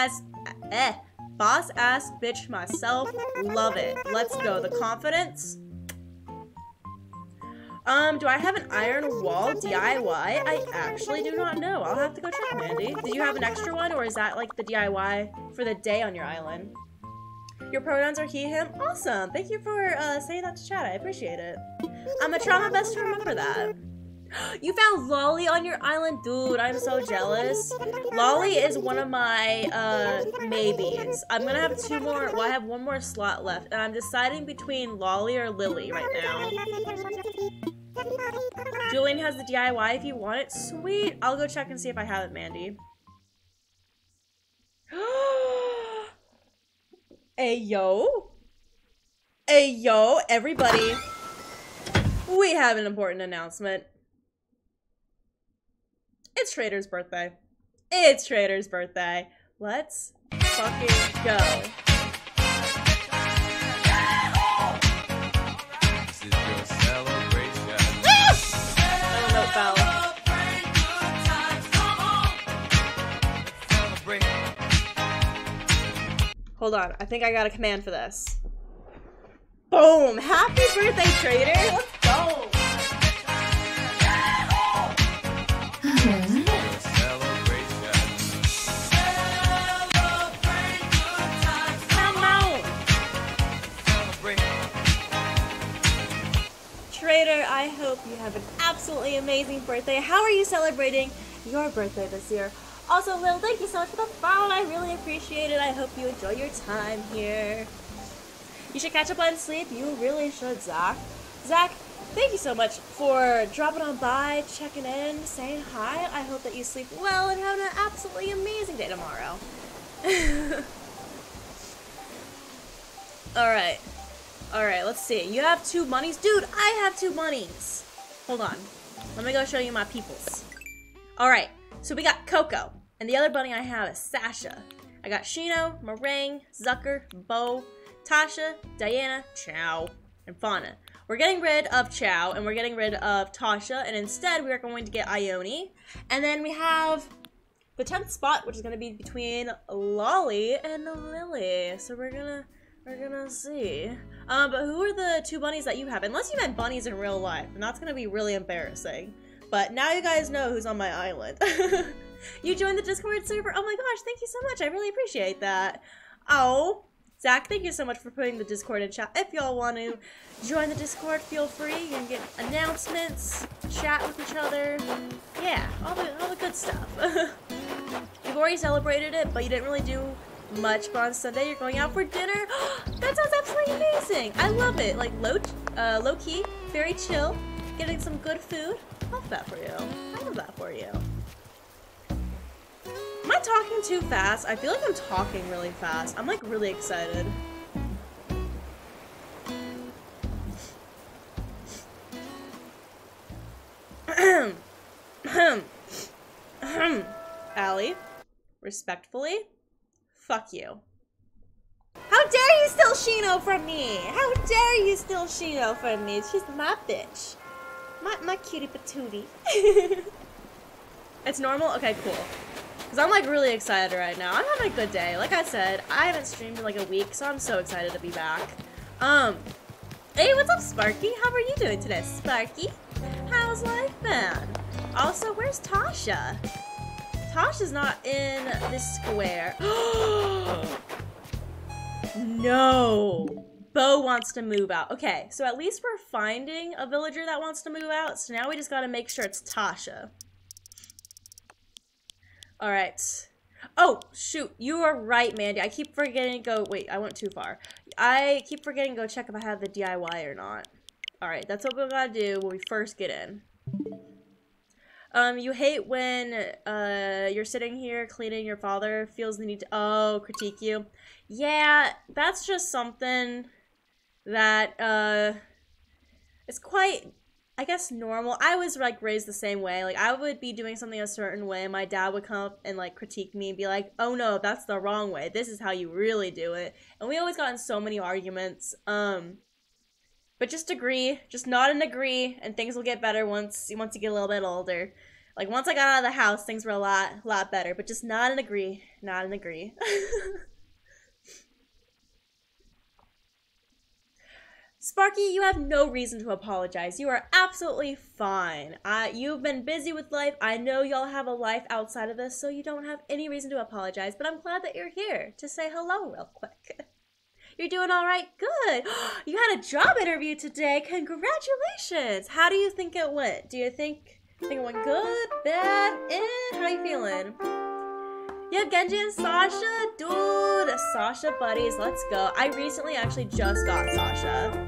ass bitch myself. Love it. Let's go. The confidence. Do I have an iron wall DIY? I actually do not know. I'll have to go check, Mandy. Did you have an extra one, or is that like the DIY for the day on your island? Your pronouns are he, him? Awesome. Thank you for saying that to chat. I appreciate it. I'm gonna try my best to remember that. You found Lolly on your island? Dude, I'm so jealous. Lolly is one of my maybes. I'm gonna have two more. Well, I have one more slot left, and I'm deciding between Lolly or Lily right now. Julian has the DIY if you want it. Sweet. I'll go check and see if I have it, Mandy. Hey, yo. Hey, yo, everybody. We have an important announcement. It's Trader's birthday. It's Trader's birthday. Let's fucking go. This is your celebration. Oh, no, fell. Hold on, I think I got a command for this. Boom! Happy birthday, Trader! Let's go! Trader, I hope you have an absolutely amazing birthday. How are you celebrating your birthday this year? Also, Lil, thank you so much for the follow. I really appreciate it. I hope you enjoy your time here. You should catch up on sleep. You really should, Zach. Zach, thank you so much for dropping on by, checking in, saying hi. I hope that you sleep well and have an absolutely amazing day tomorrow. Alright. Alright, let's see. You have 2 bunnies? Dude, I have 2 bunnies. Hold on. Let me go show you my peoples. Alright, so we got Coco. And the other bunny I have is Sasha. I got Shino, Meringue, Zucker, Bo, Tasha, Diana, Chow, and Fauna. We're getting rid of Chow, and we're getting rid of Tasha, and instead we are going to get Ione. And then we have the 10th spot, which is going to be between Lolly and Lily. So we're gonna see. But who are the 2 bunnies that you have? Unless you meant bunnies in real life, and that's gonna be really embarrassing. But now you guys know who's on my island. You joined the Discord server? Oh my gosh, thank you so much. I really appreciate that. Oh, Zach, thank you so much for putting the Discord in chat. If y'all want to join the Discord, feel free. You can get announcements, chat with each other. Yeah, all the good stuff. You've already celebrated it, but you didn't really do much. But on Sunday, you're going out for dinner. That sounds absolutely amazing. I love it. Like low key, very chill, getting some good food. Love that for you. I love that for you. Am I talking too fast? I feel like I'm talking really fast. I'm like really excited. Allie, respectfully, fuck you. How dare you steal Shino from me? How dare you steal Shino from me? She's my bitch. My cutie patootie. It's normal? Okay, cool. Because I'm like really excited right now. I'm having a good day. Like I said, I haven't streamed in like a week, so I'm so excited to be back. Hey, what's up, Sparky? How are you doing today, Sparky? How's life been? Also, where's Tasha? Tasha's not in this square. No! Bo wants to move out. Okay, so at least we're finding a villager that wants to move out, so now we just gotta make sure it's Tasha. Alright. Oh, shoot. You are right, Mandy. I keep forgetting to go... Wait, I went too far. I keep forgetting to go check if I have the DIY or not. Alright, that's what we gotta do when we first get in. You hate when, you're sitting here cleaning, your father feels the need to... Oh, critique you. Yeah, that's just something that, it's quite... I guess normal. I was like raised the same way. Like I would be doing something a certain way. My dad would come up and like critique me and be like, "Oh no, that's the wrong way. This is how you really do it." And we always got in so many arguments. But just agree, just nod and agree, and things will get better once you get a little bit older. Like once I got out of the house, things were a lot better. But just nod and agree, nod and agree. Sparky, you have no reason to apologize. You are absolutely fine. You've been busy with life. I know y'all have a life outside of this, so you don't have any reason to apologize. But I'm glad that you're here to say hello real quick. You're doing all right? Good. You had a job interview today. Congratulations. How do you think it went? Do you think it went good, bad, How are you feeling? You have Genji and Sasha? Dude, Sasha buddies, let's go. I recently actually just got Sasha.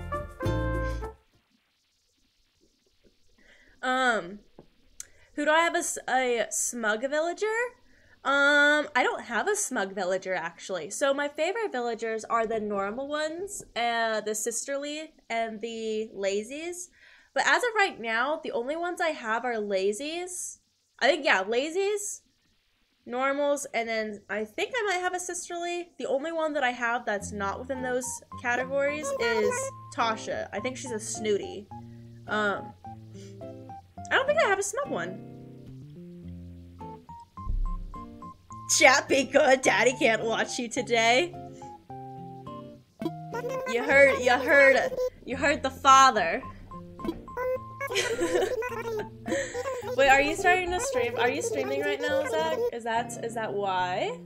Who do I have a smug villager? I don't have a smug villager actually. So my favorite villagers are the normal ones, the sisterly and the lazies. But as of right now, the only ones I have are lazies. I think, yeah, lazies, normals, and then I think I might have a sisterly. The only one that I have that's not within those categories is Tasha. I think she's a snooty. I don't think I have a smug one. Chat, be good. Daddy can't watch you today. You heard the father. Wait, are you starting to stream? Are you streaming right now, Zach? Is that why?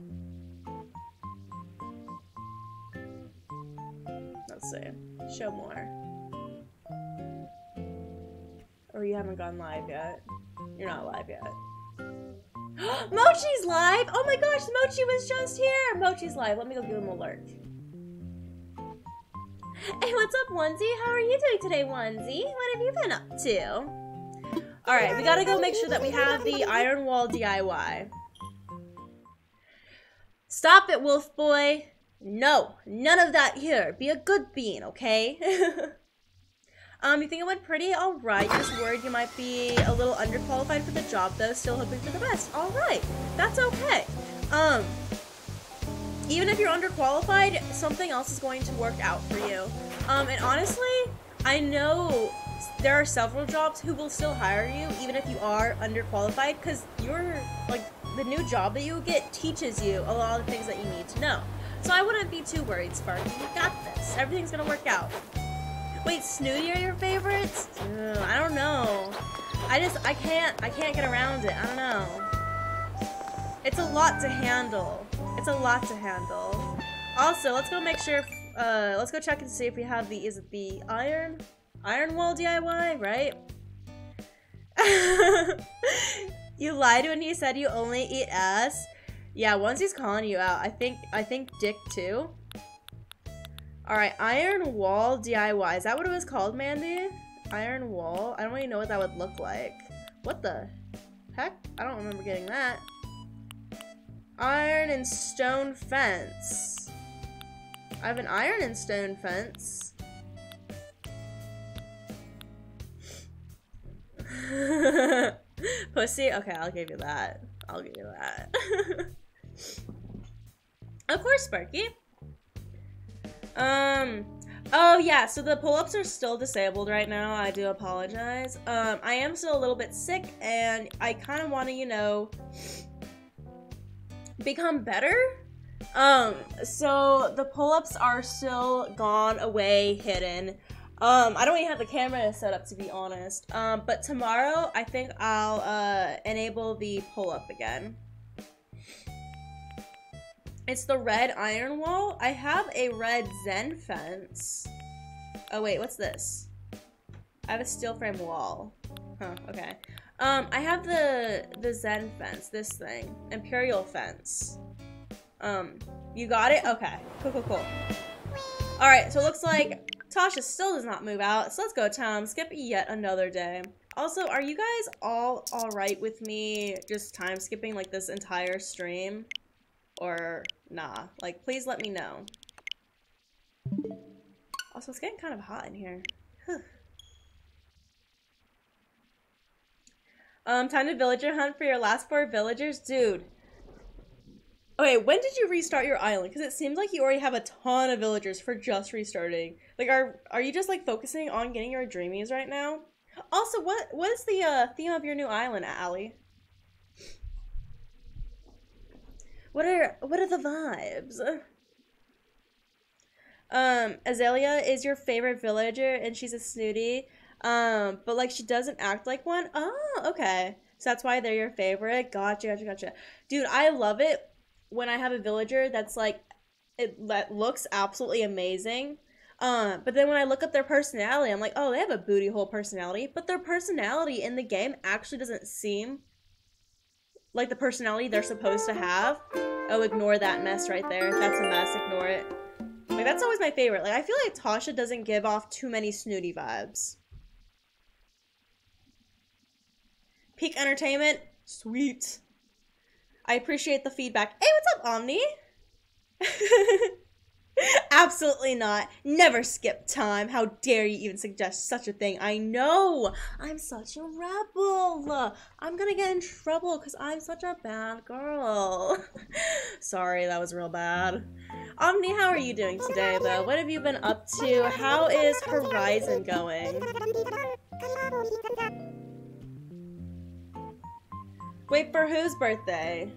Let's see. Show more. Or you haven't gone live yet. You're not live yet. Mochi's live! Oh my gosh, Mochi was just here! Mochi's live. Let me go give him a lurk. Hey, what's up, Onesie? How are you doing today, Onesie? What have you been up to? Alright, we gotta go make sure that we have the Iron Wall DIY. Stop it, Wolf Boy. No, none of that here. Be a good bean, okay? You think it went pretty? Alright, just worried you might be a little underqualified for the job though, still hoping for the best. Alright, that's okay. Even if you're underqualified, something else is going to work out for you. And honestly, I know there are several jobs who will still hire you, even if you are underqualified, because you're, like, the new job that you get teaches you a lot of the things that you need to know. So I wouldn't be too worried, Sparky. You got this. Everything's gonna work out. Wait, Snooty are your favorites? Ugh, I don't know. I can't get around it. I don't know. It's a lot to handle. It's a lot to handle. Also, let's go make sure, let's go check and see if we have the, is it the iron wall DIY, right? You lied when you said you only eat ass. Yeah, once he's calling you out, I think dick too. Alright, iron wall DIY. Is that what it was called, Mandy? Iron wall? I don't even know what that would look like. What the heck? I don't remember getting that. Iron and stone fence. I have an iron and stone fence. Pussy? Okay, I'll give you that. I'll give you that. Of course, Sparky. Oh yeah, so the pull-ups are still disabled right now. I do apologize. I am still a little bit sick, and I kind of want to, you know, become better. So the pull-ups are still gone away, hidden. I don't even have the camera set up, to be honest. But tomorrow, I think I'll, enable the pull-up again. It's the red iron wall. I have a red Zen fence. Oh wait, what's this? I have a steel frame wall. Huh, okay. I have the Zen fence, this thing. Imperial fence. You got it? Okay, cool. Alright, so it looks like Tasha still does not move out, so let's go, Tom. Skip yet another day. Also, are you guys all alright with me just time skipping like this entire stream? Or nah? Like, please let me know. Also, it's getting kind of hot in here. Time to villager hunt for your last 4 villagers? Dude. Okay, when did you restart your island? Because it seems like you already have a ton of villagers for just restarting. Like, are you just, like, focusing on getting your dreamies right now? Also, what is the, theme of your new island, Allie? What are the vibes? Azalea is your favorite villager, and she's a snooty. But, like, she doesn't act like one? Oh, okay. So that's why they're your favorite? Gotcha. Dude, I love it when I have a villager that's, like, that looks absolutely amazing. But then when I look up their personality, I'm like, oh, they have a booty hole personality. But their personality in the game actually doesn't seem like the personality they're supposed to have. Oh, ignore that mess right there. That's a mess, ignore it. Like, that's always my favorite. Like, I feel like Tasha doesn't give off too many snooty vibes. Peak entertainment? Sweet. I appreciate the feedback. Hey, what's up, Omni? Absolutely not. Never skip time. How dare you even suggest such a thing? I know. I'm such a rebel. I'm gonna get in trouble because I'm such a bad girl. Sorry, that was real bad. Omni, how are you doing today, though? What have you been up to? How is Horizon going? Wait, for whose birthday?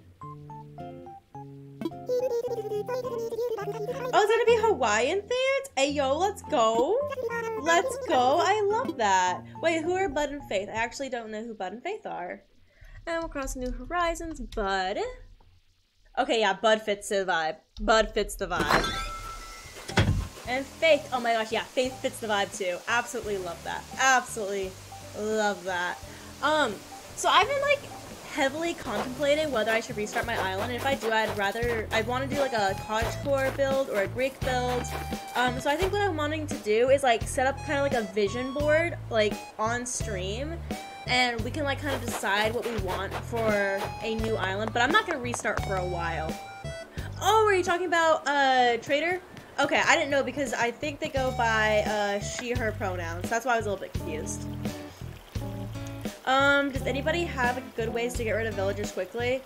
Oh, it's gonna be Hawaiian themed? Hey, yo, let's go. Let's go. I love that. Wait, who are Bud and Faith? I actually don't know who Bud and Faith are. And we'll cross new horizons. Bud. Okay, yeah, Bud fits the vibe. Bud fits the vibe. And Faith. Oh my gosh, yeah, Faith fits the vibe too. Absolutely love that. Absolutely love that. So I've been, like, heavily contemplating whether I should restart my island, and if I do, I'd want to do like a cottagecore build or a Greek build. So I think what I'm wanting to do is like set up kind of like a vision board like on stream, and we can like kind of decide what we want for a new island, but I'm not gonna restart for a while. Oh, were you talking about Trader? Okay, I didn't know because I think they go by she, her pronouns. That's why I was a little bit confused. Does anybody have good ways to get rid of villagers quickly?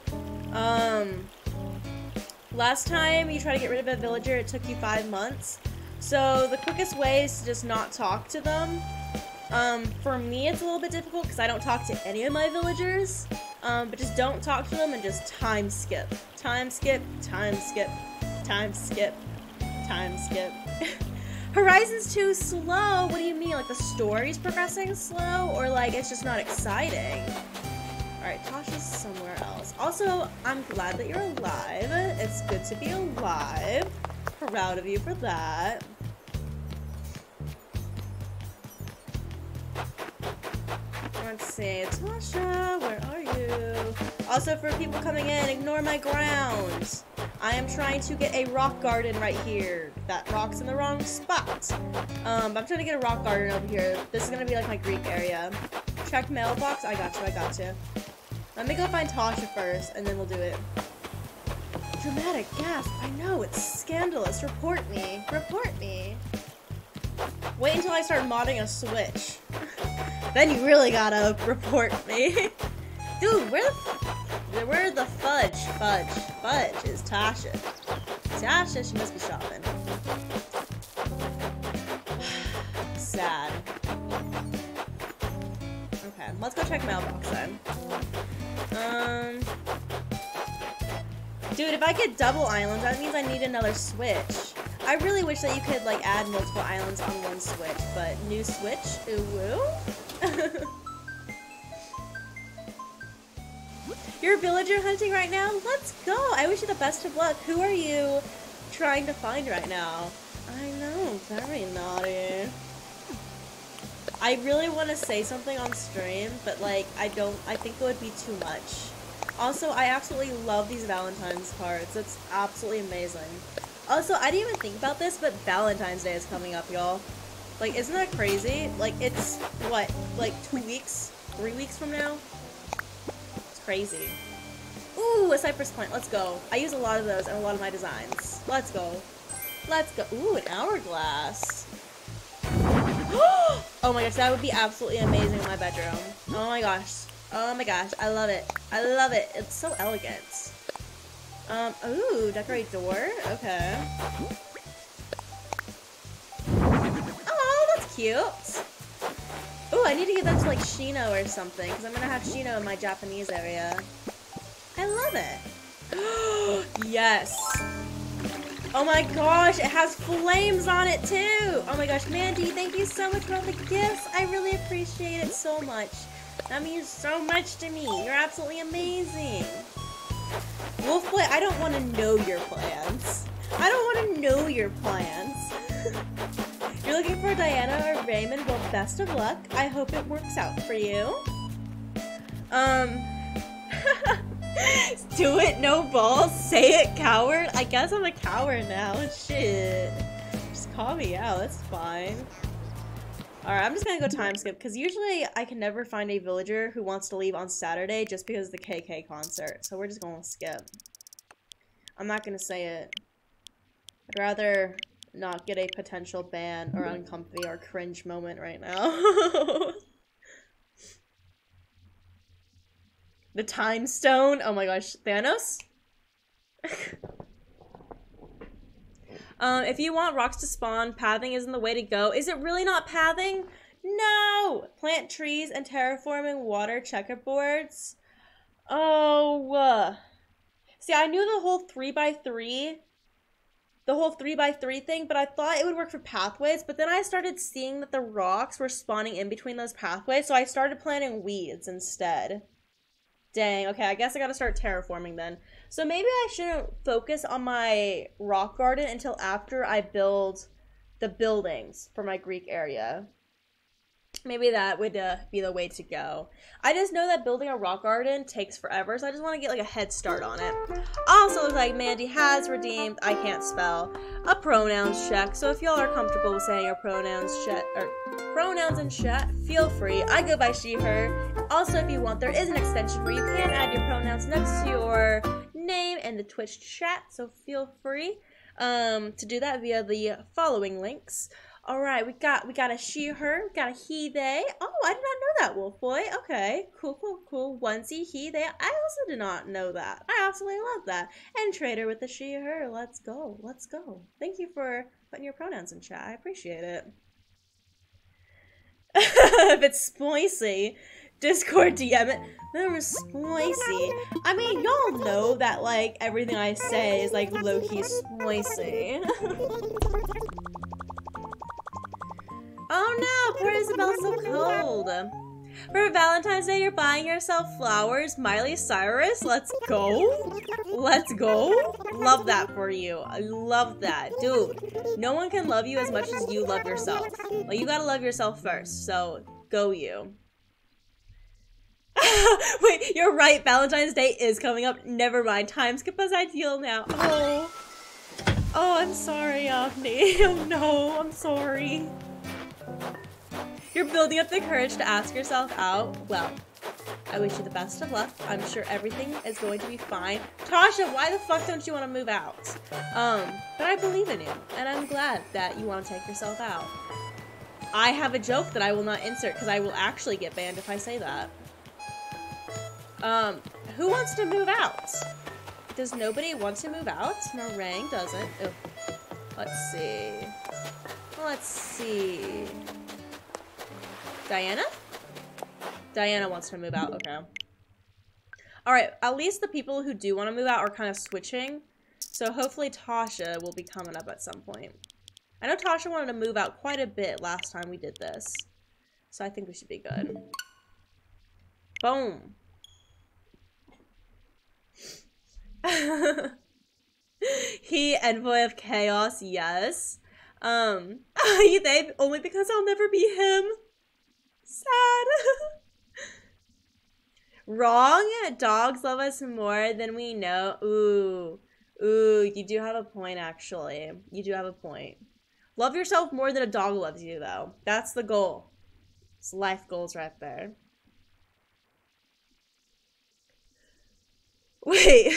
Last time you tried to get rid of a villager, it took you 5 months. So the quickest way is to just not talk to them. For me, it's a little bit difficult because I don't talk to any of my villagers. But just don't talk to them and just time skip. Time skip, time skip, time skip, time skip. Horizon's too slow? What do you mean? Like the story's progressing slow? Or like it's just not exciting? Alright, Tasha's somewhere else. Also, I'm glad that you're alive. It's good to be alive. Proud of you for that. Let's see, Tasha, where are you? Also, for people coming in, ignore my ground. I am trying to get a rock garden right here. That rock's in the wrong spot. I'm trying to get a rock garden over here. This is gonna be like my Greek area. Check mailbox. I got you. I got you. Let me go find Tasha first, and then we'll do it. Dramatic gasp. I know, it's scandalous. Report me. Report me. Wait until I start modding a Switch. Then you really gotta report me. Dude, where the fudge is Tasha? Tasha, she must be shopping. Sad. Okay, let's go check mailbox then. Dude, if I get double islands, that means I need another Switch. I really wish that you could like add multiple islands on one Switch, but new Switch? Ooh woo? You're villager hunting right now? Let's go! I wish you the best of luck. Who are you trying to find right now? I know, very naughty. I really want to say something on stream, but like, I think it would be too much. Also, I absolutely love these Valentine's cards. It's absolutely amazing. Also, I didn't even think about this, but Valentine's Day is coming up, y'all. Like, isn't that crazy? Like, it's, what, like 2 weeks? 3 weeks from now? It's crazy. Ooh, a cypress plant. Let's go. I use a lot of those in a lot of my designs. Let's go. Let's go. Ooh, an hourglass. Oh my gosh, that would be absolutely amazing in my bedroom. Oh my gosh. Oh my gosh, I love it. I love it. It's so elegant. Ooh, decorate door. Okay. Oh, that's cute. Ooh, I need to give that to like Shino or something, because I'm gonna have Shino in my Japanese area. I love it. Yes. Oh my gosh, it has flames on it too. Oh my gosh, Mandy, thank you so much for all the gifts. I really appreciate it so much. That means so much to me. You're absolutely amazing. Wolfboy, I don't want to know your plans. I don't want to know your plans. You're looking for Diana or Raymond? Well, best of luck. I hope it works out for you. Do it, no balls. Say it, coward. I guess I'm a coward now. Shit. Just call me out. That's fine. Alright, I'm just gonna go time skip, because usually I can never find a villager who wants to leave on Saturday just because of the KK concert. So we're just gonna skip. I'm not gonna say it. I'd rather not get a potential ban or uncomfy or cringe moment right now. The time stone? Oh my gosh, Thanos? If you want rocks to spawn, pathing isn't the way to go. Is it really not pathing? No! Plant trees and terraforming water checkerboards. Oh. See, I knew the whole 3x3 thing, but I thought it would work for pathways, but then I started seeing that the rocks were spawning in between those pathways, so I started planting weeds instead. Dang, okay, I guess I gotta start terraforming then. So maybe I shouldn't focus on my rock garden until after I build the buildings for my Greek area. Maybe that would be the way to go. I just know that building a rock garden takes forever, so I just want to get like a head start on it. Also, looks like Mandy has redeemed, I can't spell, a pronouns check. So if y'all are comfortable with saying your pronouns in chat, feel free. I go by she, her. Also, if you want, there is an extension where you can add your pronouns next to your name in the Twitch chat, so feel free to do that via the following links. All right, we got a she, her, we got a he, they. Oh, I did not know that, Wolf Boy. Okay, cool. Onesie, he, they. I also did not know that. I absolutely love that. And Trader with the she, her. Let's go. Thank you for putting your pronouns in chat. I appreciate it. If it's spicy, Discord DM it. That was spicy. I mean, y'all know that, like, everything I say is, like, low-key spicy. Oh no, poor Isabel's so cold. For Valentine's Day, you're buying yourself flowers. Miley Cyrus, let's go. Love that for you. I love that. Dude, no one can love you as much as you love yourself. Like, you gotta love yourself first, so go you. Wait, you're right. Valentine's Day is coming up. Never mind. Time skip is ideal now. Oh, I'm sorry, Avni. Oh no, I'm sorry. You're building up the courage to ask yourself out. Well, I wish you the best of luck. I'm sure everything is going to be fine. Tasha, why the fuck don't you want to move out? But I believe in you, and I'm glad that you want to take yourself out. I have a joke that I will not insert because I will actually get banned if I say that. Who wants to move out? Does nobody want to move out? Meringue doesn't. Ugh. Let's see. Diana? Diana wants to move out, okay. Alright, at least the people who do want to move out are kind of switching. So hopefully Tasha will be coming up at some point. I know Tasha wanted to move out quite a bit last time we did this. So I think we should be good. Boom. He, Envoy of Chaos, yes. They, only because I'll never be him. Sad. Wrong. Dogs love us more than we know. Ooh, you do have a point, actually. You do have a point. Love yourself more than a dog loves you, though. That's the goal. It's life goals right there. Wait.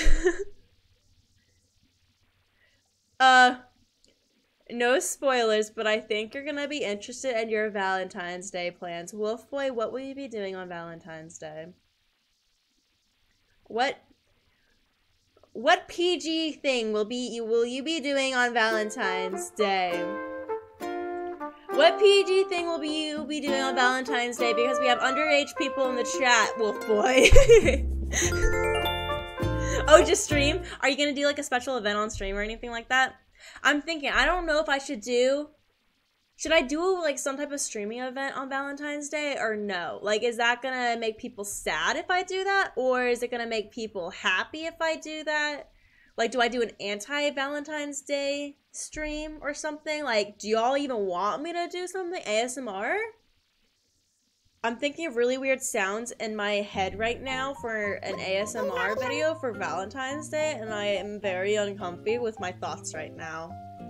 No spoilers, but I think you're gonna be interested in your Valentine's Day plans. Wolf Boy, what will you be doing on Valentine's Day? What PG thing will you be doing on Valentine's Day? What PG thing will you be doing on Valentine's Day? Because we have underage people in the chat, Wolf Boy. Oh, just stream? Are you gonna do like a special event on stream or anything like that? I'm thinking, I don't know if I should I do like some type of streaming event on Valentine's Day or no? Like, is that gonna make people sad if I do that? Or is it gonna make people happy if I do that? Like, do I do an anti-Valentine's Day stream or something? Like, do y'all even want me to do something? ASMR? I'm thinking of really weird sounds in my head right now for an ASMR video for Valentine's Day, and I am very uncomfy with my thoughts right now.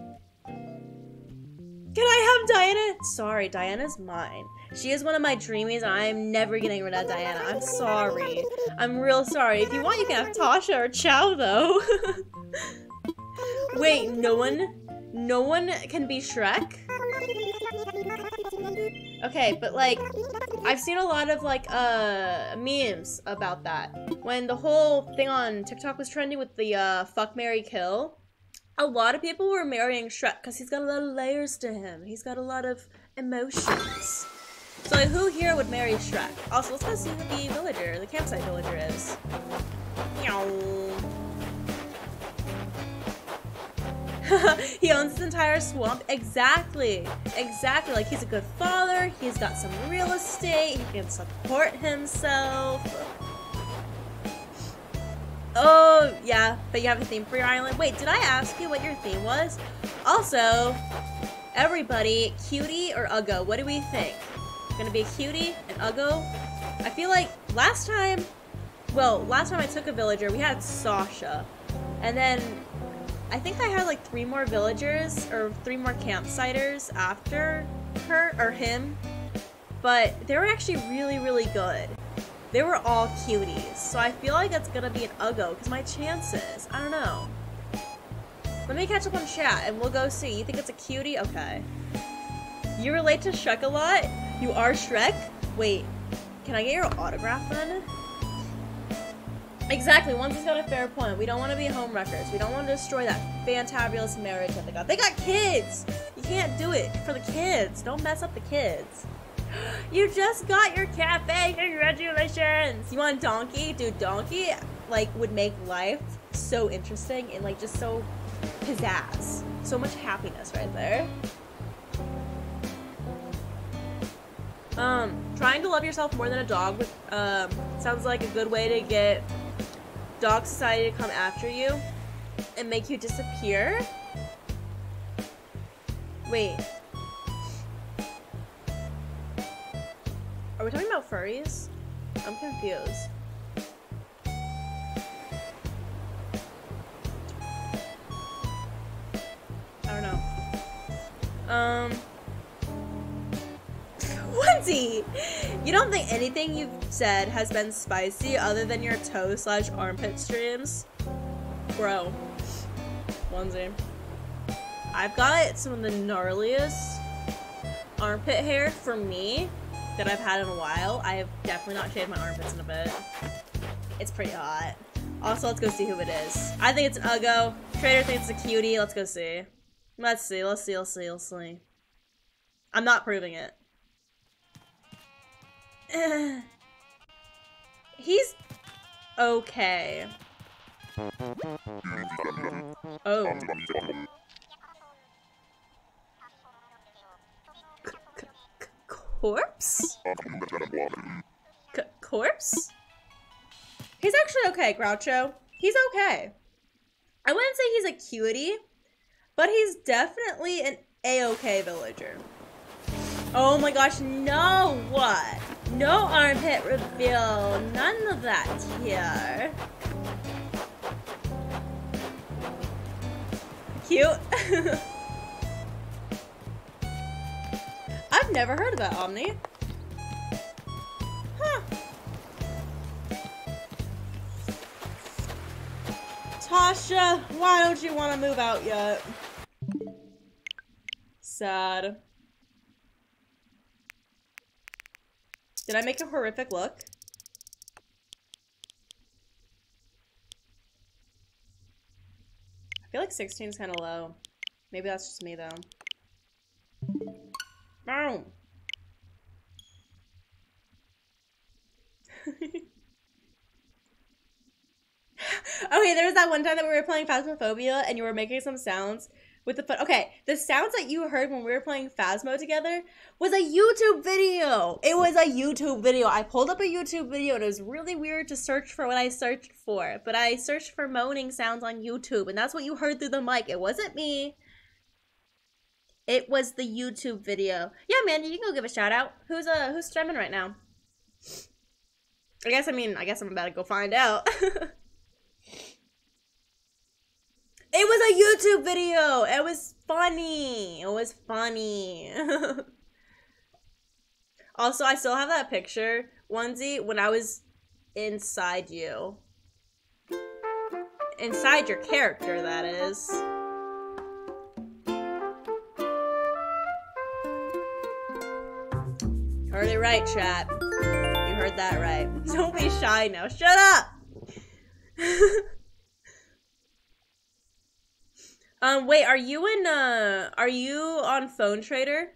Can I have Diana? Sorry, Diana's mine. She is one of my dreamies, and I am never getting rid of Diana. I'm sorry. I'm real sorry. If you want, you can have Tasha or Chow, though. Wait, no one can be Shrek? Okay, but like, I've seen a lot of like memes about that. When the whole thing on TikTok was trending with the fuck, marry, kill, a lot of people were marrying Shrek because he's got a lot of layers to him. He's got a lot of emotions. So like, who here would marry Shrek? Also, let's go see who the villager, the campsite villager is. Meow. He owns this entire swamp. Exactly. Like, he's a good father. He's got some real estate. He can support himself. Oh, yeah. But you have a theme for your island? Wait, did I ask you what your theme was? Also, everybody, cutie or uggo? What do we think? Gonna be a cutie? An uggo? I feel like last time I took a villager, we had Sasha. And then I think I had like 3 more villagers or 3 more campsiters after her or him, but they were actually really, really good. They were all cuties, so I feel like it's gonna be an Uggo, because my chances, I don't know. Let me catch up on chat, and we'll go see. You think it's a cutie? Okay. You relate to Shrek a lot? You are Shrek? Wait, can I get your autograph then? Exactly, Onesi's got a fair point. We don't want to be homewreckers. We don't want to destroy that fantabulous marriage that they got. They got kids! You can't do it for the kids. Don't mess up the kids. You just got your cafe! Congratulations! You want Donkey? Dude, Donkey, like, would make life so interesting and, like, just so pizzazz. So much happiness right there. Trying to love yourself more than a dog sounds like a good way to get dog society to come after you and make you disappear. Wait. Are we talking about furries? I'm confused. I don't know. Onesie! You don't think anything you've said has been spicy other than your toe/armpit streams? Bro. Onesie. I've got some of the gnarliest armpit hair for me that I've had in a while. I have definitely not shaved my armpits in a bit. It's pretty hot. Also, let's go see who it is. I think it's an Uggo. Trader thinks it's a cutie. Let's go see. Let's see. I'm not proving it. He's okay. Oh. Corpse? Corpse? He's actually okay, Groucho. He's okay. I wouldn't say he's a cutie, but he's definitely an A-okay villager. Oh my gosh, no! What? No armpit reveal. None of that here. Cute. I've never heard of that, Omni. Huh. Tasha, why don't you want to move out yet? Sad. Did I make a horrific look? I feel like 16 is kind of low. Maybe that's just me, though. Boom! Okay, there was that one time that we were playing Phasmophobia and you were making some sounds with the foot. Okay, the sounds that you heard when we were playing Phasmo together was a YouTube video. It was a YouTube video. I pulled up a YouTube video and it was really weird to search for what I searched for. But I searched for moaning sounds on YouTube and that's what you heard through the mic. It wasn't me. It was the YouTube video. Yeah, Mandy, you can go give a shout out. Who's streaming right now? I guess I'm about to go find out. It was a YouTube video. It was funny. It was funny. Also, I still have that picture, Onesie, when I was inside you. Inside your character, that is. Heard it right, chat. You heard that right. Don't be shy now. Shut up! Wait, are you on Phone Trader?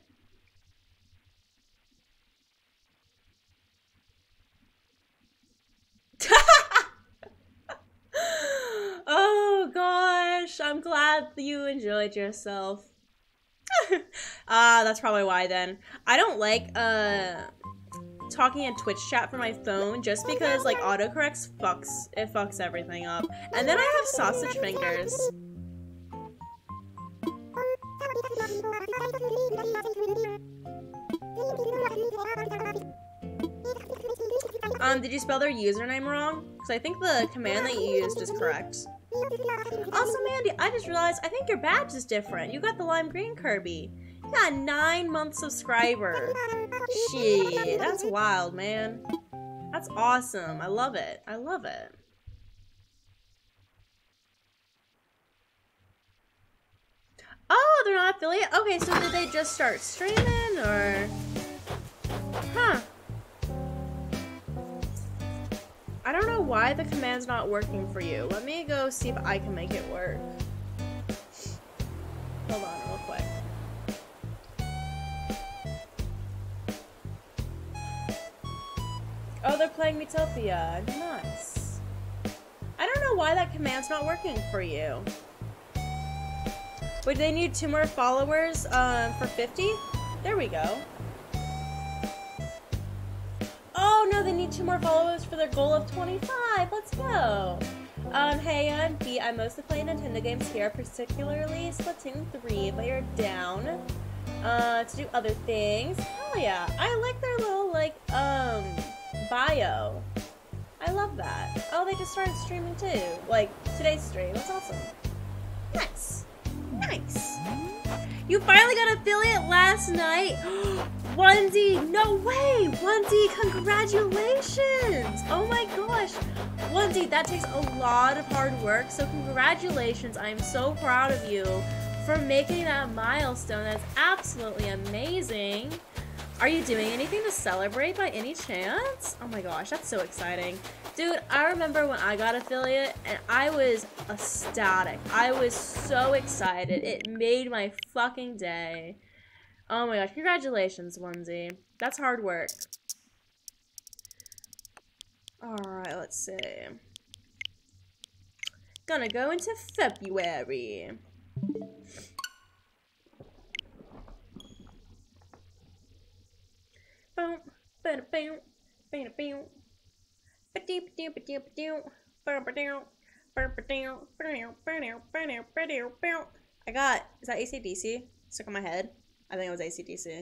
Oh gosh, I'm glad you enjoyed yourself. That's probably why then. I don't like, talking in Twitch chat from my phone just because, like, autocorrects fucks everything up. And then I have sausage fingers. Did you spell their username wrong? Because I think the command that you used is correct. Also, Mandy, I just realized I think your badge is different. You got the lime green Kirby. You got a 9-month subscriber. Shit, that's wild, man. That's awesome. I love it. I love it. Oh, they're not affiliate? Okay, so did they just start streaming or? Huh. I don't know why the command's not working for you. Let me go see if I can make it work. Hold on real quick. Oh, they're playing Utopia. Nice. I don't know why that command's not working for you. Would they need 2 more followers for 50? There we go. Oh no, they need 2 more followers for their goal of 25. Let's go. Hey, I'm B. I mostly play Nintendo games here, particularly Splatoon 3, but you're down to do other things. Hell yeah. I like their little, like, bio. I love that. Oh, they just started streaming too. Like, today's stream. That's awesome. Nice. Nice. You finally got affiliate last night. Onesie, no way. Onesie, congratulations. Oh my gosh. Onesie, that takes a lot of hard work. So congratulations. I am so proud of you for making that milestone. That's absolutely amazing. Are you doing anything to celebrate by any chance? Oh my gosh, that's so exciting. Dude, I remember when I got affiliate and I was ecstatic. I was so excited. It made my fucking day. Oh my gosh, congratulations, Onesie. That's hard work. Alright, let's see. Gonna go into February. I got, is that AC/DC? Stuck in my head. I think it was AC/DC.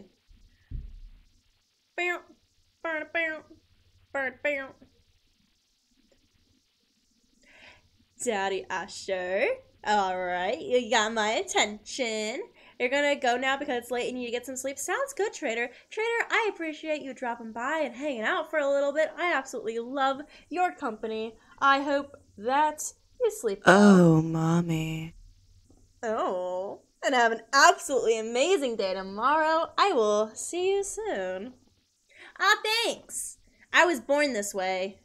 Daddy Asher. Alright, you got my attention. You're gonna go now because it's late and you get some sleep. Sounds good, Trader. Trader, I appreciate you dropping by and hanging out for a little bit. I absolutely love your company. I hope that you sleep well. Oh, Mommy. Oh, and have an absolutely amazing day tomorrow. I will see you soon. Ah, thanks. I was born this way.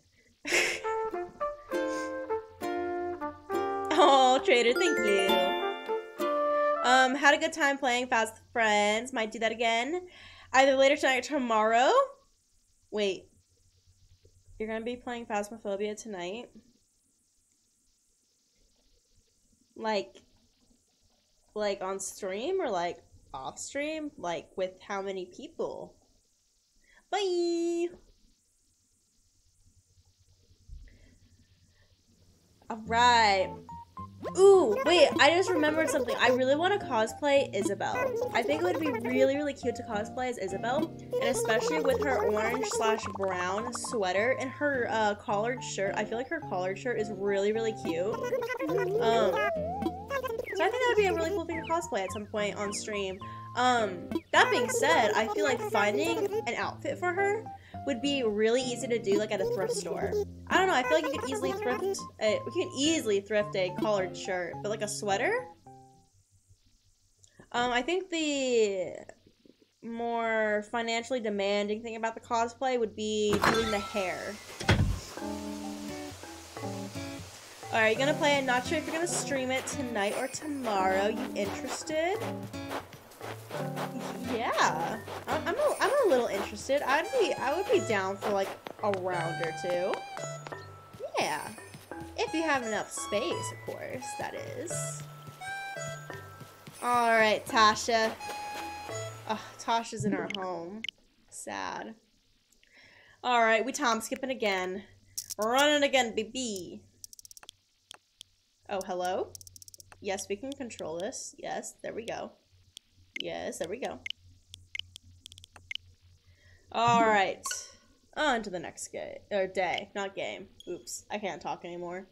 Oh, Trader, thank you. Had a good time playing Fast with Friends. Might do that again. Either later tonight or tomorrow. Wait. You're gonna be playing Phasmophobia tonight? Like on stream or like off stream? Like with how many people? Bye! Alright. Ooh, wait, I just remembered something. I really want to cosplay Isabel. I think it would be really, really cute to cosplay as Isabel. And especially with her orange/brown sweater and her collared shirt. I feel like her collared shirt is really, really cute. So I think that would be a really cool thing to cosplay at some point on stream. That being said, I feel like finding an outfit for her would be really easy to do, like at a thrift store. I don't know. I feel like you could easily thrift a collared shirt, but like a sweater. I think the more financially demanding thing about the cosplay would be doing the hair. Alright, you're gonna play it. Not sure if you're gonna stream it tonight or tomorrow. You interested? Yeah, I'm a little interested. I would be down for like a round or two. Yeah, if you have enough space, of course. That is. All right, Tasha. Oh, Tasha's in our home. Sad. All right, we time skipping again. Running again, baby. Oh, hello. Yes, we can control this. Yes, there we go. Yes, there we go. Alright. On to the next game. Or day. Not game. Oops. I can't talk anymore.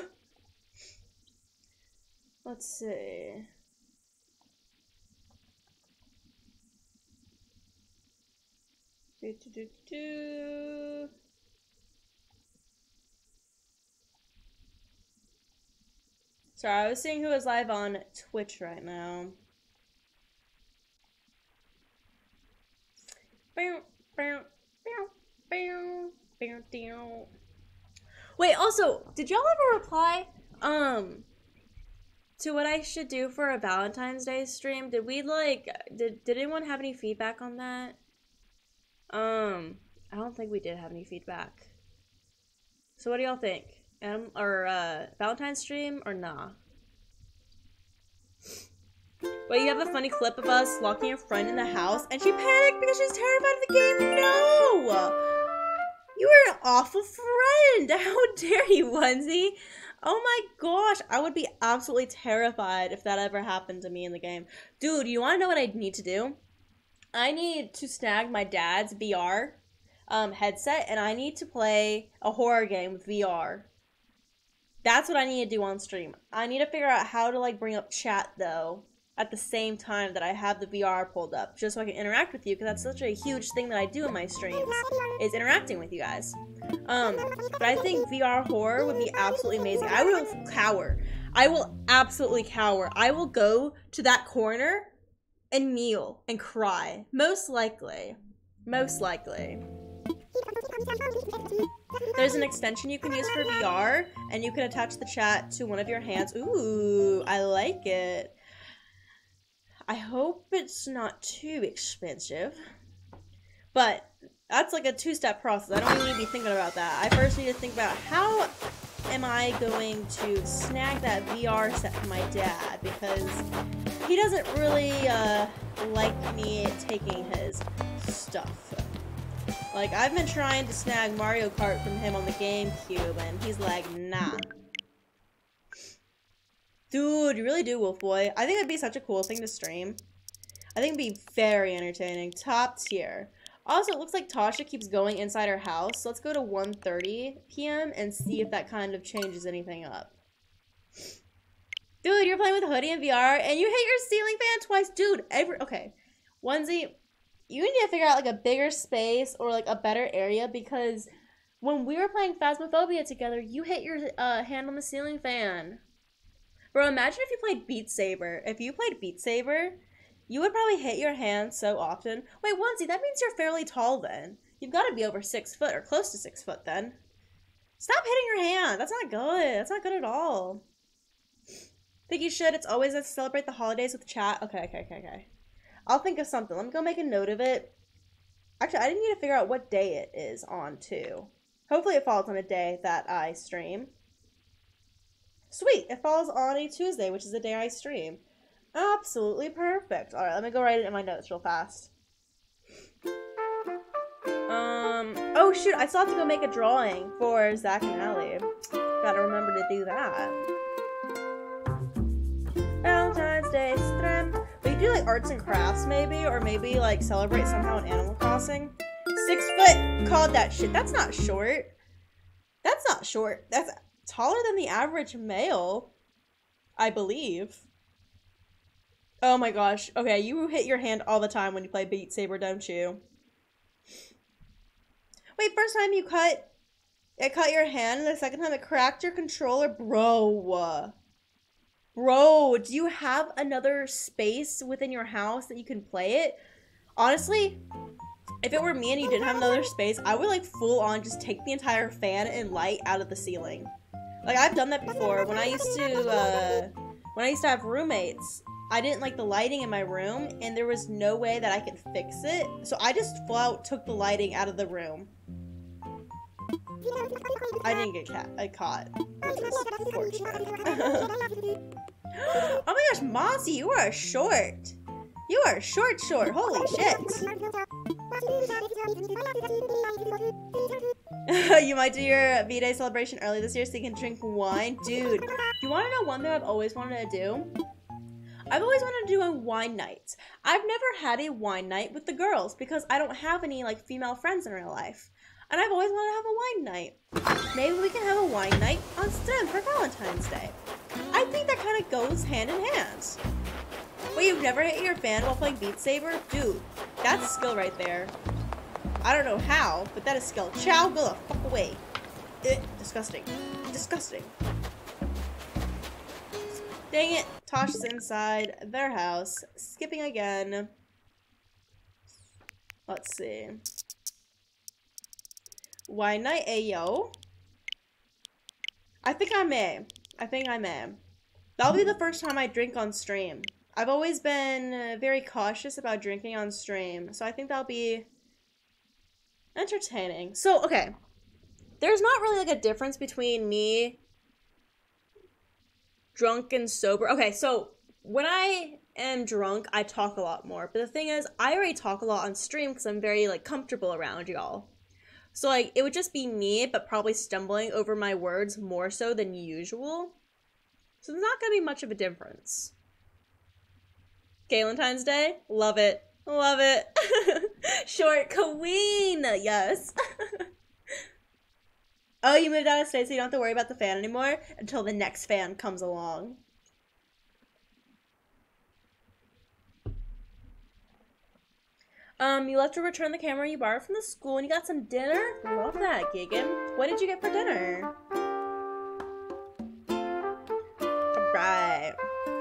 Let's see. Sorry, I was seeing who is live on Twitch right now. Wait, also, did y'all ever reply to what I should do for a Valentine's Day stream? Did we did anyone have any feedback on that? I don't think we did have any feedback. So what do y'all think? Valentine's stream or nah? Wait, you have the funny clip of us locking a friend in the house and she panicked because she's terrified of the game? No! You are an awful friend! How dare you, Onesie? Oh my gosh, I would be absolutely terrified if that ever happened to me in the game. Dude, you want to know what I need to do? I need to snag my dad's VR headset, and I need to play a horror game with VR. That's what I need to do on stream. I need to figure out how to like bring up chat though at the same time that I have the VR pulled up, just so I can interact with you, because that's such a huge thing that I do in my streams, is interacting with you guys. But I think VR horror would be absolutely amazing. I will cower. I will absolutely cower. I will go to that corner and kneel and cry. Most likely. Most likely. There's an extension you can use for VR, and you can attach the chat to one of your hands. Ooh, I like it. I hope it's not too expensive. But that's like a two-step process. I don't even need to be thinking about that. I first need to think about how am I going to snag that VR set for my dad, because he doesn't really like me taking his stuff. Like, I've been trying to snag Mario Kart from him on the GameCube, and he's like, nah. Dude, you really do, Wolf Boy. I think it'd be such a cool thing to stream. I think it'd be very entertaining. Top tier. Also, it looks like Tasha keeps going inside her house, so let's go to 1:30 p.m. and see if that kind of changes anything up. Dude, you're playing with Hoodie in VR, and you hit your ceiling fan twice. Dude, okay. Onesie, you need to figure out like a bigger space or like a better area, because when we were playing Phasmophobia together, you hit your hand on the ceiling fan. Bro, imagine if you played Beat Saber. If you played Beat Saber, you would probably hit your hand so often. Wait, Onesie, that means you're fairly tall then. You've got to be over 6 foot or close to 6 foot then. Stop hitting your hand. That's not good. That's not good at all. Think you should. It's always nice to celebrate the holidays with chat. Okay. I'll think of something. Let me go make a note of it. Actually, I didn't need to figure out what day it is on, too. Hopefully it falls on a day that I stream. Sweet! It falls on a Tuesday, which is the day I stream. Absolutely perfect. Alright, let me go write it in my notes real fast. Oh shoot, I still have to go make a drawing for Zach and Allie. Gotta remember to do that. Valentine's Day stream. We could do like arts and crafts maybe, or maybe like celebrate somehow in Animal Crossing. 6 foot! Called that shit. That's not short. That's not short. That's taller than the average male, I believe. Oh my gosh. Okay, you hit your hand all the time when you play Beat Saber, don't you? Wait, first time you it cut your hand, and the second time it cracked your controller? Bro, do you have another space within your house that you can play it? Honestly, if it were me and you didn't have another space, I would like full on just take the entire fan and light out of the ceiling. Like, I've done that before. When I used to have roommates, I didn't like the lighting in my room, and there was no way that I could fix it. So I just flat out took the lighting out of the room. I didn't get caught, which is fortunate. Oh my gosh, Mossy, you are short. You are short. Holy shit. You might do your V-Day celebration early this year so you can drink wine. Dude, you want to know one thing I've always wanted to do? I've always wanted to do a wine night. I've never had a wine night with the girls because I don't have any like female friends in real life. And I've always wanted to have a wine night. Maybe we can have a wine night on STEM for Valentine's Day. I think that kind of goes hand in hand. Wait, you've never hit your fan while playing Beat Saber? Dude, that's a skill right there. I don't know how, but that is skill. Chow, go the fuck away. Disgusting. Disgusting. Dang it, Tosh is inside their house. Skipping again. Let's see. Why night ayo? I think I may. That'll be the first time I drink on stream. I've always been very cautious about drinking on stream, so I think that'll be entertaining. So, okay. There's not really like a difference between me drunk and sober. Okay, so when I am drunk, I talk a lot more. But the thing is, I already talk a lot on stream because I'm very like comfortable around y'all. So like it would just be me, but probably stumbling over my words more so than usual. So there's not gonna be much of a difference. Galentine's Day, love it, love it. Short queen, yes. Oh, you moved out of state so you don't have to worry about the fan anymore until the next fan comes along. You left to return the camera you borrowed from the school and you got some dinner? Love that, Gigan. What did you get for dinner? Alright.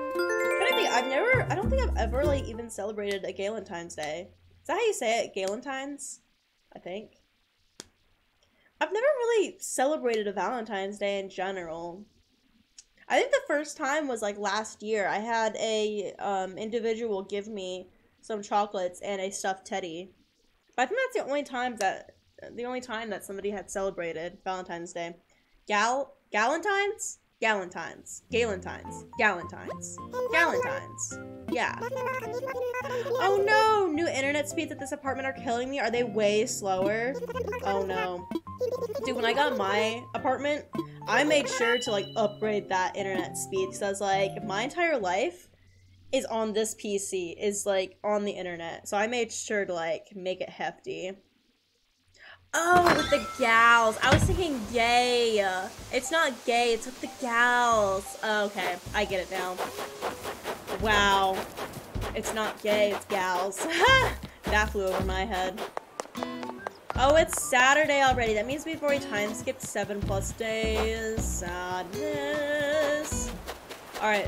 I don't think I've ever, like, even celebrated a Galentine's Day. Is that how you say it? Galentine's? I think. I've never really celebrated a Valentine's Day in general. I think the first time was like last year. I had a individual give me some chocolates and a stuffed teddy. But I think that's the only time that somebody had celebrated Valentine's Day. Galentine's? Galentine's. Galentine's. Galentine's. Galentine's. Yeah. Oh no! New internet speeds at this apartment are killing me. Are they way slower? Oh no. Dude, when I got my apartment, I made sure to like upgrade that internet speed because I was like, my entire life is on this PC, is like on the internet. So I made sure to like make it hefty. Oh, with the gals. I was thinking gay. It's not gay, it's with the gals. Oh, okay, I get it now. Wow. It's not gay, it's gals. That flew over my head. Oh, it's Saturday already. That means we've already time skipped 7+ days. Sadness. Alright.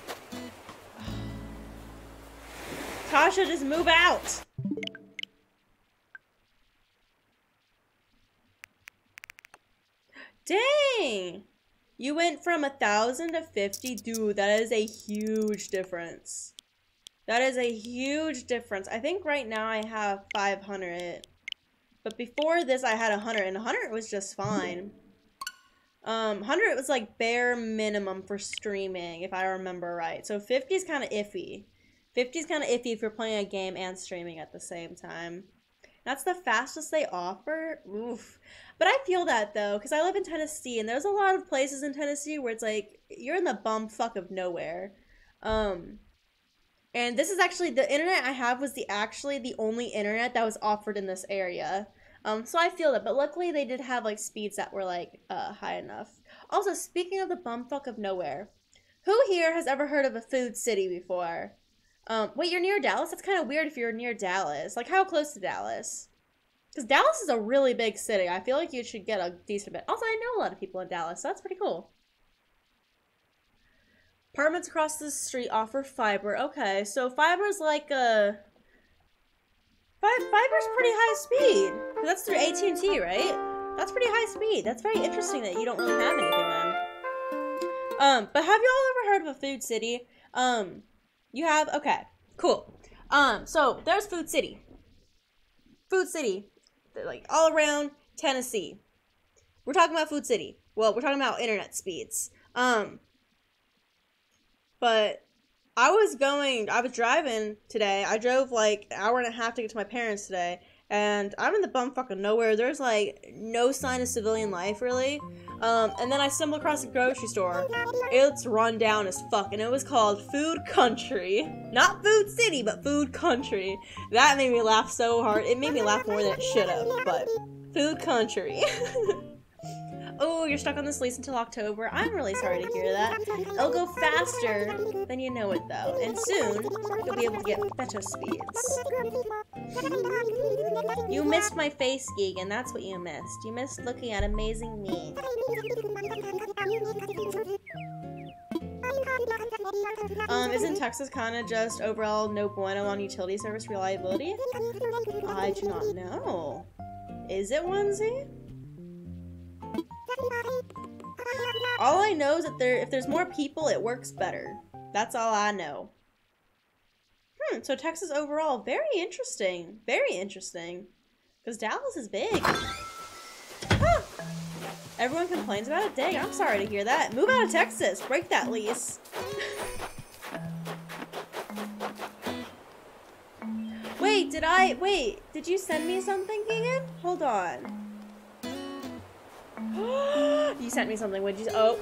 Tasha, just move out! Dang! You went from 1,000 to 50. Dude, that is a huge difference. That is a huge difference. I think right now I have 500. But before this, I had 100, and 100 was just fine. 100 was like bare minimum for streaming, if I remember right. So 50 is kind of iffy. 50 is kind of iffy if you're playing a game and streaming at the same time. That's the fastest they offer? Oof. But I feel that, though, because I live in Tennessee, and there's a lot of places in Tennessee where it's like, you're in the bumfuck of nowhere. And this is actually, the internet I have was actually the only internet that was offered in this area. So I feel that, but luckily they did have, like, speeds that were, like, high enough. Also, speaking of the bumfuck of nowhere, who here has ever heard of a food city before? Wait, you're near Dallas? That's kind of weird if you're near Dallas. Like, how close to Dallas? Because Dallas is a really big city. I feel like you should get a decent bit. Also, I know a lot of people in Dallas, so that's pretty cool. Apartments across the street offer fiber. Okay, so fiber's like a... Fiber's pretty high speed. That's through AT&T, right? That's pretty high speed. That's very interesting that you don't really have anything then. But have y'all ever heard of a food city? You have? Okay, cool. So there's Food City. Food City. They're like all around Tennessee. We're talking about Food City. Well, we're talking about internet speeds. But I was driving today. I drove like an hour and a half to get to my parents today. And I'm in the bumfuck of nowhere. There's like no sign of civilian life really. And then I stumbled across a grocery store. It's run down as fuck. And it was called Food Country. Not Food City, but Food Country. That made me laugh so hard. It made me laugh more than it should have. But Food Country. Oh, you're stuck on this lease until October. I'm really sorry to hear that. It'll go faster than you know it, though. And soon, you'll be able to get better speeds. You missed my face, Geegan. That's what you missed. You missed looking at amazing me. Isn't Texas kind of just overall no bueno on utility service reliability? I do not know. Is it onesie? All I know is that if there's more people, it works better. That's all I know. So Texas overall, very interesting. Very interesting. Because Dallas is big. Ah! Everyone complains about it? Dang, I'm sorry to hear that. Move out of Texas. Break that lease. Wait, did you send me something, Keegan? Hold on. You sent me something, would you? Oh.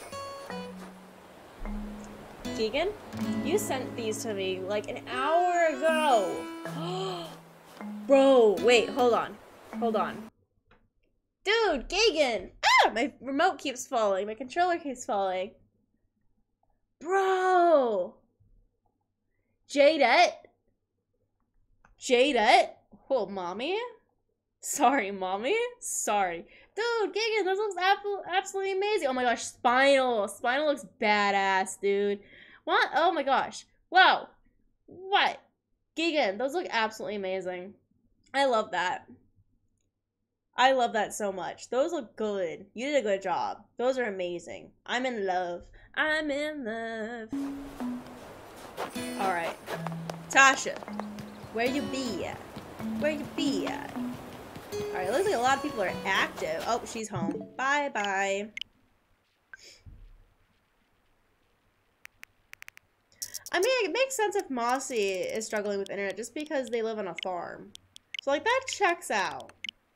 Keegan, you sent these to me like an hour ago. Bro, wait, hold on. Hold on. Dude, Keegan! Ah! My remote keeps falling. My controller keeps falling. Bro! Jadette? Jadette? Oh, mommy? Sorry, mommy? Sorry. Dude, Gigan, this looks absolutely amazing. Oh my gosh, Spinal. Spinal looks badass, dude. What? Oh my gosh. Whoa. What? Gigan, those look absolutely amazing. I love that. I love that so much. Those look good. You did a good job. Those are amazing. I'm in love. I'm in love. Alright. Tasha, where you be at? Where you be at? Alright, looks like a lot of people are active. Oh, she's home. Bye-bye. I mean, it makes sense if Mossy is struggling with internet just because they live on a farm. So, like, that checks out.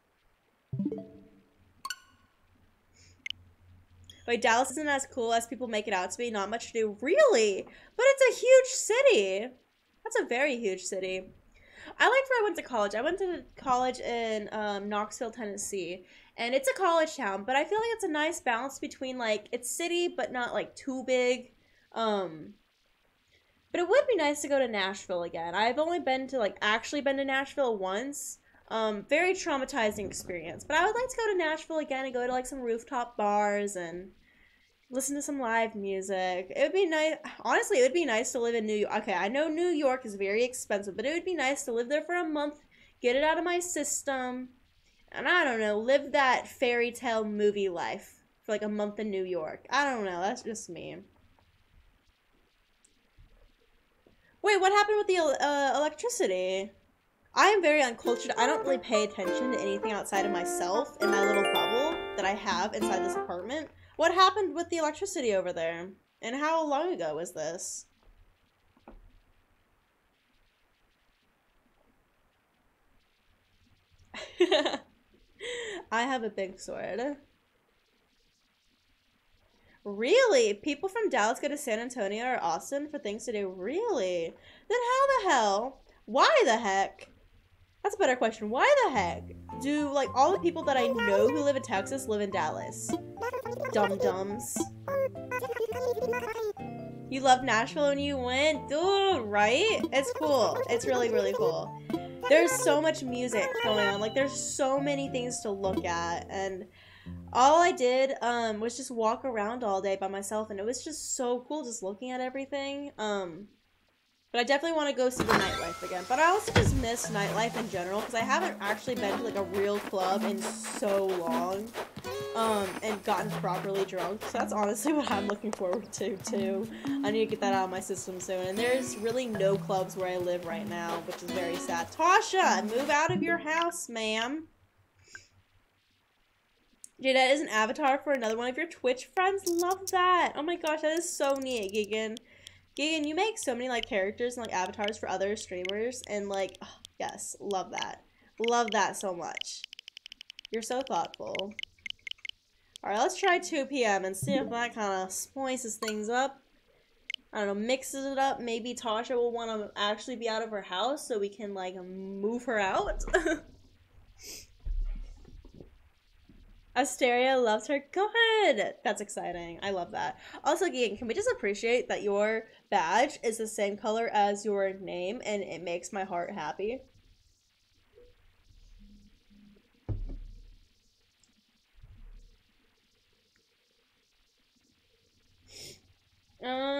Wait, Dallas isn't as cool as people make it out to be. Not much to do. Really? But it's a huge city. That's a very huge city. I liked where I went to college. I went to college in Knoxville, Tennessee. And it's a college town, but I feel like it's a nice balance between, like, it's city, but not, like, too big. But it would be nice to go to Nashville again. I've only been to, like, actually been to Nashville once. Very traumatizing experience. But I would like to go to Nashville again and go to, like, some rooftop bars and listen to some live music. It would be nice. Honestly, it would be nice to live in New York. Okay, I know New York is very expensive, but it would be nice to live there for a month, get it out of my system, and I don't know, live that fairy tale movie life for like a month in New York. I don't know. That's just me. Wait, what happened with the electricity? I am very uncultured. I don't really pay attention to anything outside of myself in my little bubble that I have inside this apartment. What happened with the electricity over there? And how long ago was this? I have a big sword. Really? People from Dallas go to San Antonio or Austin for things to do? Really? Then how the hell? Why the heck? That's a better question. Why the heck do, like, all the people that I know who live in Texas live in Dallas? Dum-dums. You loved Nashville when you went? Dude, right? It's cool. It's really, really cool. There's so much music going on. Like, there's so many things to look at. And all I did was just walk around all day by myself. And it was just so cool just looking at everything. But I definitely want to go see the nightlife again. But I also just miss nightlife in general because I haven't actually been to like a real club in so long. And gotten properly drunk. So that's honestly what I'm looking forward to too. I need to get that out of my system soon. And there's really no clubs where I live right now, which is very sad. Tasha, move out of your house, ma'am. Jada is an avatar for another one of your Twitch friends. Love that. Oh my gosh, that is so neat, Gigan. Gigan, you make so many, like, characters and, like, avatars for other streamers, and, like, oh, yes, love that. Love that so much. You're so thoughtful. Alright, let's try 2 PM and see if that kind of spices things up. I don't know, mixes it up. Maybe Tasha will want to actually be out of her house so we can, like, move her out. Asteria loves her. Good! That's exciting. I love that. Also, Gigan, can we just appreciate that your badge is the same color as your name, and it makes my heart happy?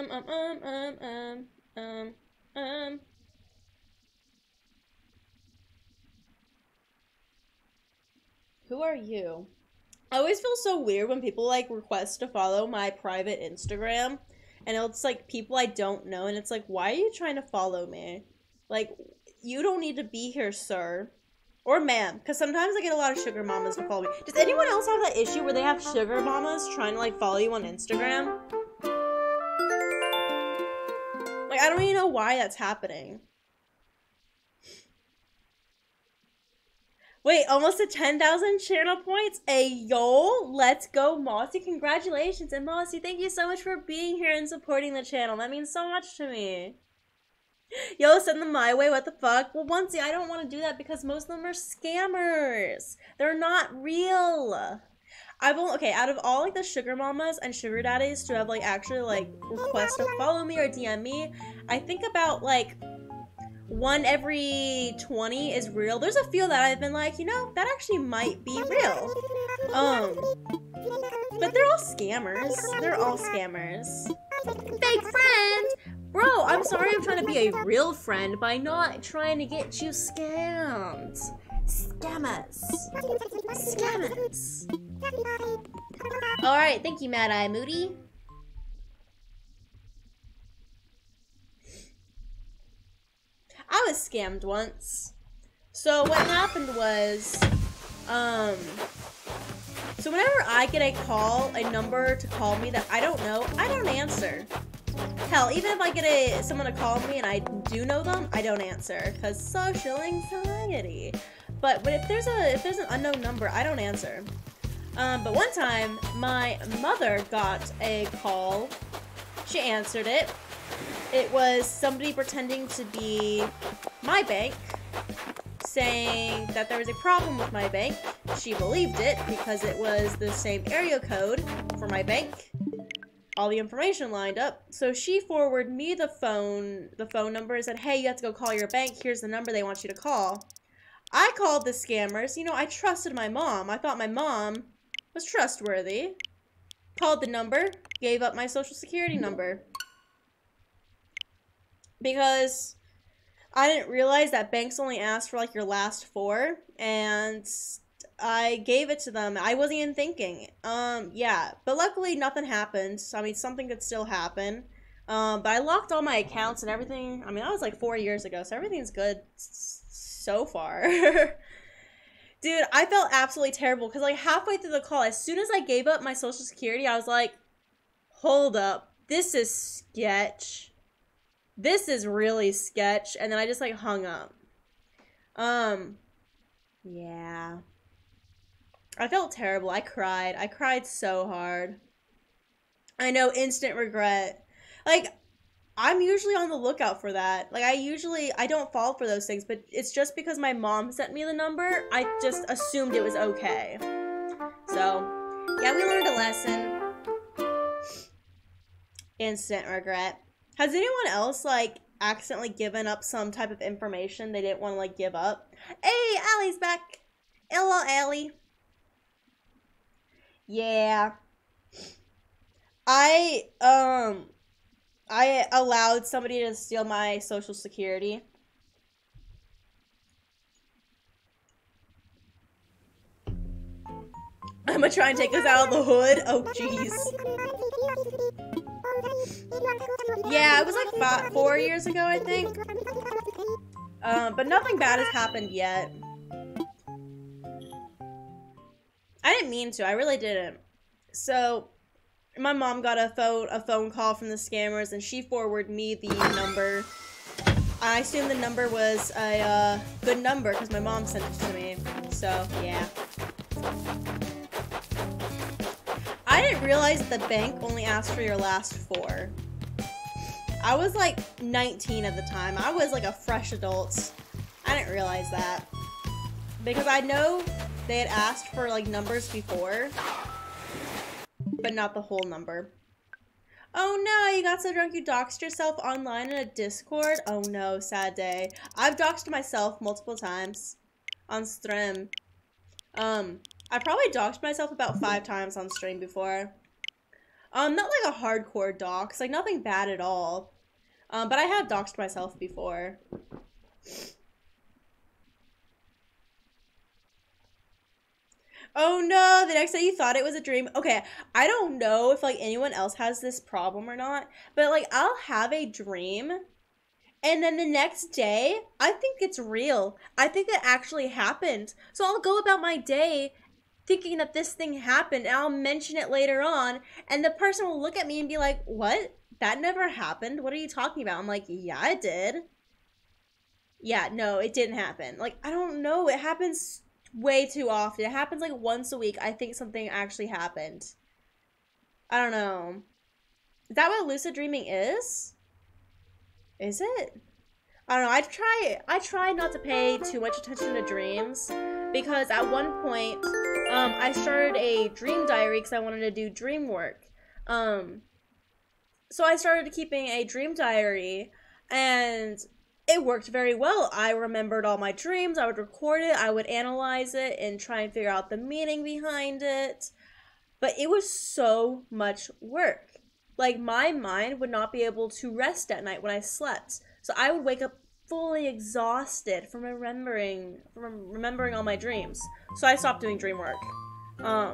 Who are you? I always feel so weird when people like request to follow my private Instagram and it's like people I don't know and it's like, why are you trying to follow me? Like, you don't need to be here, sir. Or ma'am, because sometimes I get a lot of sugar mamas to follow me. Does anyone else have that issue where they have sugar mamas trying to like follow you on Instagram? Like, I don't even know why that's happening. Wait, almost at 10,000 channel points? Ayo, let's go, Mossy. Congratulations. And Mossy, thank you so much for being here and supporting the channel. That means so much to me. Yo, send them my way, what the fuck? Well, Onesie, I don't want to do that because most of them are scammers. They're not real. Okay, out of all like the sugar mamas and sugar daddies to have like actually like request to follow me or DM me, I think about like 1 every 20 is real. There's a few that I've been like, you know, that actually might be real. But they're all scammers. They're all scammers. Fake friend! Bro, I'm sorry I'm trying to be a real friend by not trying to get you scammed. Scammers. Scammers. Alright, thank you, Mad Eye Moody. I was scammed once. So what happened was, so whenever I get a call, a number to call me that I don't know, I don't answer. Hell, even if I get someone to call me and I do know them, I don't answer because social anxiety. But if there's an unknown number, I don't answer. But one time, my mother got a call. She answered it. It was somebody pretending to be my bank, saying that there was a problem with my bank. She believed it because it was the same area code for my bank. All the information lined up. So she forwarded me the phone number and said, hey, you have to go call your bank. Here's the number they want you to call. I called the scammers. You know, I trusted my mom. I thought my mom was trustworthy. Called the number, gave up my social security number. Because I didn't realize that banks only ask for like your last 4, and I gave it to them. I wasn't even thinking. Yeah, but luckily nothing happened. I mean, something could still happen. But I locked all my accounts and everything. I mean, that was like 4 years ago, so everything's good so far. Dude, I felt absolutely terrible because like halfway through the call, as soon as I gave up my social security, I was like, hold up, this is sketch. This is really sketch. And then I just like hung up. Yeah. I felt terrible. I cried. I cried so hard. I know, instant regret. Like, I'm usually on the lookout for that. Like, I don't fall for those things, but it's just because my mom sent me the number, I just assumed it was okay. So, yeah, we learned a lesson. Instant regret. Has anyone else, like, accidentally given up some type of information they didn't want to, like, give up? Hey, Allie's back. Hello, Allie. Yeah. I allowed somebody to steal my social security. I'm gonna try and take us out of the hood. Oh, jeez. Yeah, it was like 4 years ago, I think. But nothing bad has happened yet. I didn't mean to. I really didn't. So, my mom got a phone call from the scammers, and she forwarded me the number. I assumed the number was a good number because my mom sent it to me. So, yeah. I didn't realize the bank only asked for your last 4. I was like 19 at the time. I was like a fresh adult. I didn't realize that. Because I know they had asked for like numbers before, but not the whole number. Oh no, you got so drunk you doxed yourself online in a Discord? Oh no, sad day. I've doxed myself multiple times on stream. I probably doxed myself about 5 times on stream before. Not like a hardcore dox, like nothing bad at all. But I have doxed myself before. Oh no, the next day you thought it was a dream. Okay, I don't know if like anyone else has this problem or not, but like I'll have a dream and then the next day I think it's real. I think it actually happened. So I'll go about my day thinking that this thing happened and I'll mention it later on and the person will look at me and be like, "What? That never happened. What are you talking about?" I'm like, "Yeah, it did." Yeah, no, it didn't happen. Like, I don't know. It happens way too often. It happens like once a week. I think something actually happened. I don't know. Is that what lucid dreaming is? Is it? I don't know. I try not to pay too much attention to dreams because at one point, I started a dream diary because I wanted to do dream work. So I started keeping a dream diary and it worked very well. I remembered all my dreams. I would record it. I would analyze it and try and figure out the meaning behind it. But it was so much work. Like, my mind would not be able to rest at night when I slept. So I would wake up fully exhausted from remembering all my dreams. So I stopped doing dream work. But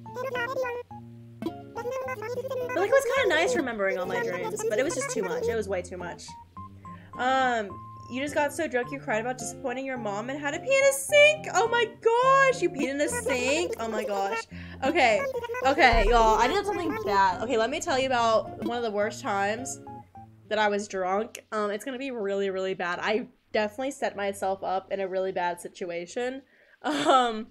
like, it was kind of nice remembering all my dreams, but it was just too much. It was way too much. You just got so drunk you cried about disappointing your mom and had to pee in a sink. Oh my gosh, you peed in a sink? Oh my gosh. Okay, y'all, I did something bad. Okay, let me tell you about one of the worst times that I was drunk. It's gonna be really, really bad. I definitely set myself up in a really bad situation. The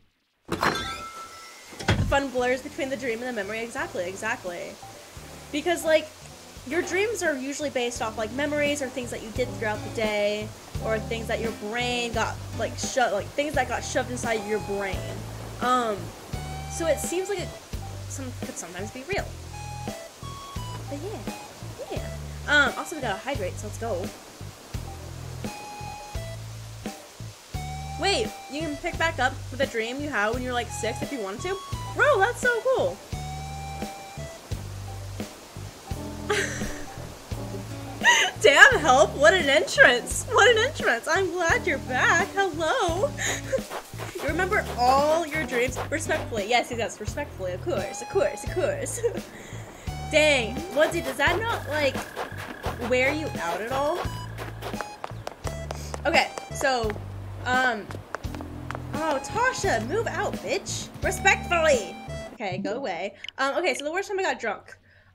fun blurs between the dream and the memory. Exactly. Because, like, your dreams are usually based off like memories or things that you did throughout the day or things that your brain got like things that got shoved inside your brain. So it seems like it could sometimes be real. But yeah. Also we gotta hydrate, so let's go. Wait, you can pick back up with a dream you had when you were like 6 if you wanted to? Bro, that's so cool. Damn, help! What an entrance! I'm glad you're back. Hello! You remember all your dreams? Respectfully. Yes, respectfully. Of course. Dang. Woodsy, does that not, like, wear you out at all? Okay, so, oh, Tasha, move out, bitch. Respectfully! Okay, go away. Okay, so the worst time I got drunk.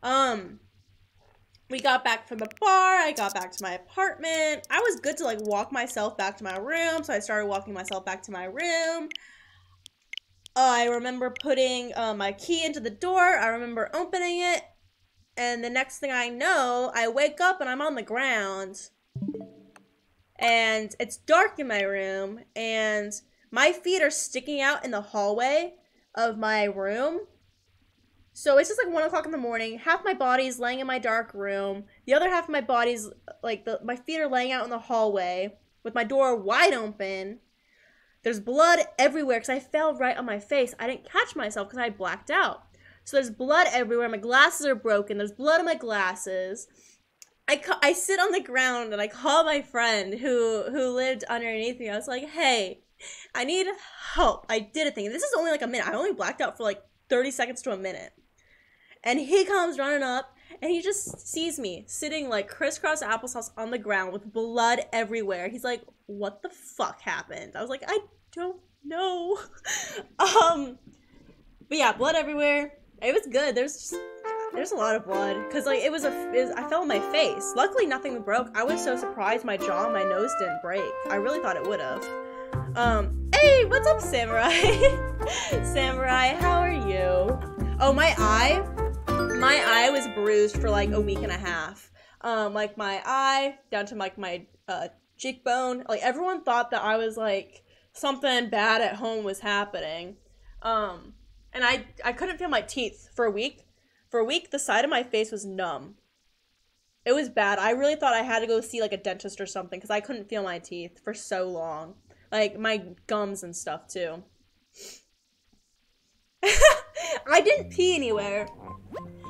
We got back from the bar, I got back to my apartment. I was good to like walk myself back to my room, so I started walking myself back to my room. I remember putting my key into the door, I remember opening it, and the next thing I know, I wake up and I'm on the ground. And it's dark in my room, and my feet are sticking out in the hallway of my room. So it's just like 1 o'clock in the morning. Half my body's laying in my dark room. The other half of my body's like my feet are laying out in the hallway with my door wide open. There's blood everywhere because I fell right on my face. I didn't catch myself because I blacked out. So there's blood everywhere. My glasses are broken. There's blood in my glasses. I sit on the ground and I call my friend who lived underneath me. I was like, "Hey, I need help. I did a thing." And this is only like a minute. I only blacked out for like 30 seconds to a minute. And he comes running up, and he just sees me sitting like crisscross applesauce on the ground with blood everywhere. He's like, "What the fuck happened?" I was like, "I don't know." But yeah, blood everywhere. It was good. There's a lot of blood because like I fell on my face. Luckily, nothing broke. I was so surprised my jaw and my nose didn't break. I really thought it would have. Hey, what's up, Samurai? Samurai, how are you? Oh, my eye was bruised for like a week and a half. Like my eye down to like my cheekbone. Like everyone thought that I was like something bad at home was happening. And I couldn't feel my teeth for a week. For a week, the side of my face was numb. It was bad. I really thought I had to go see like a dentist or something because I couldn't feel my teeth for so long. Like my gums and stuff too. I didn't pee anywhere.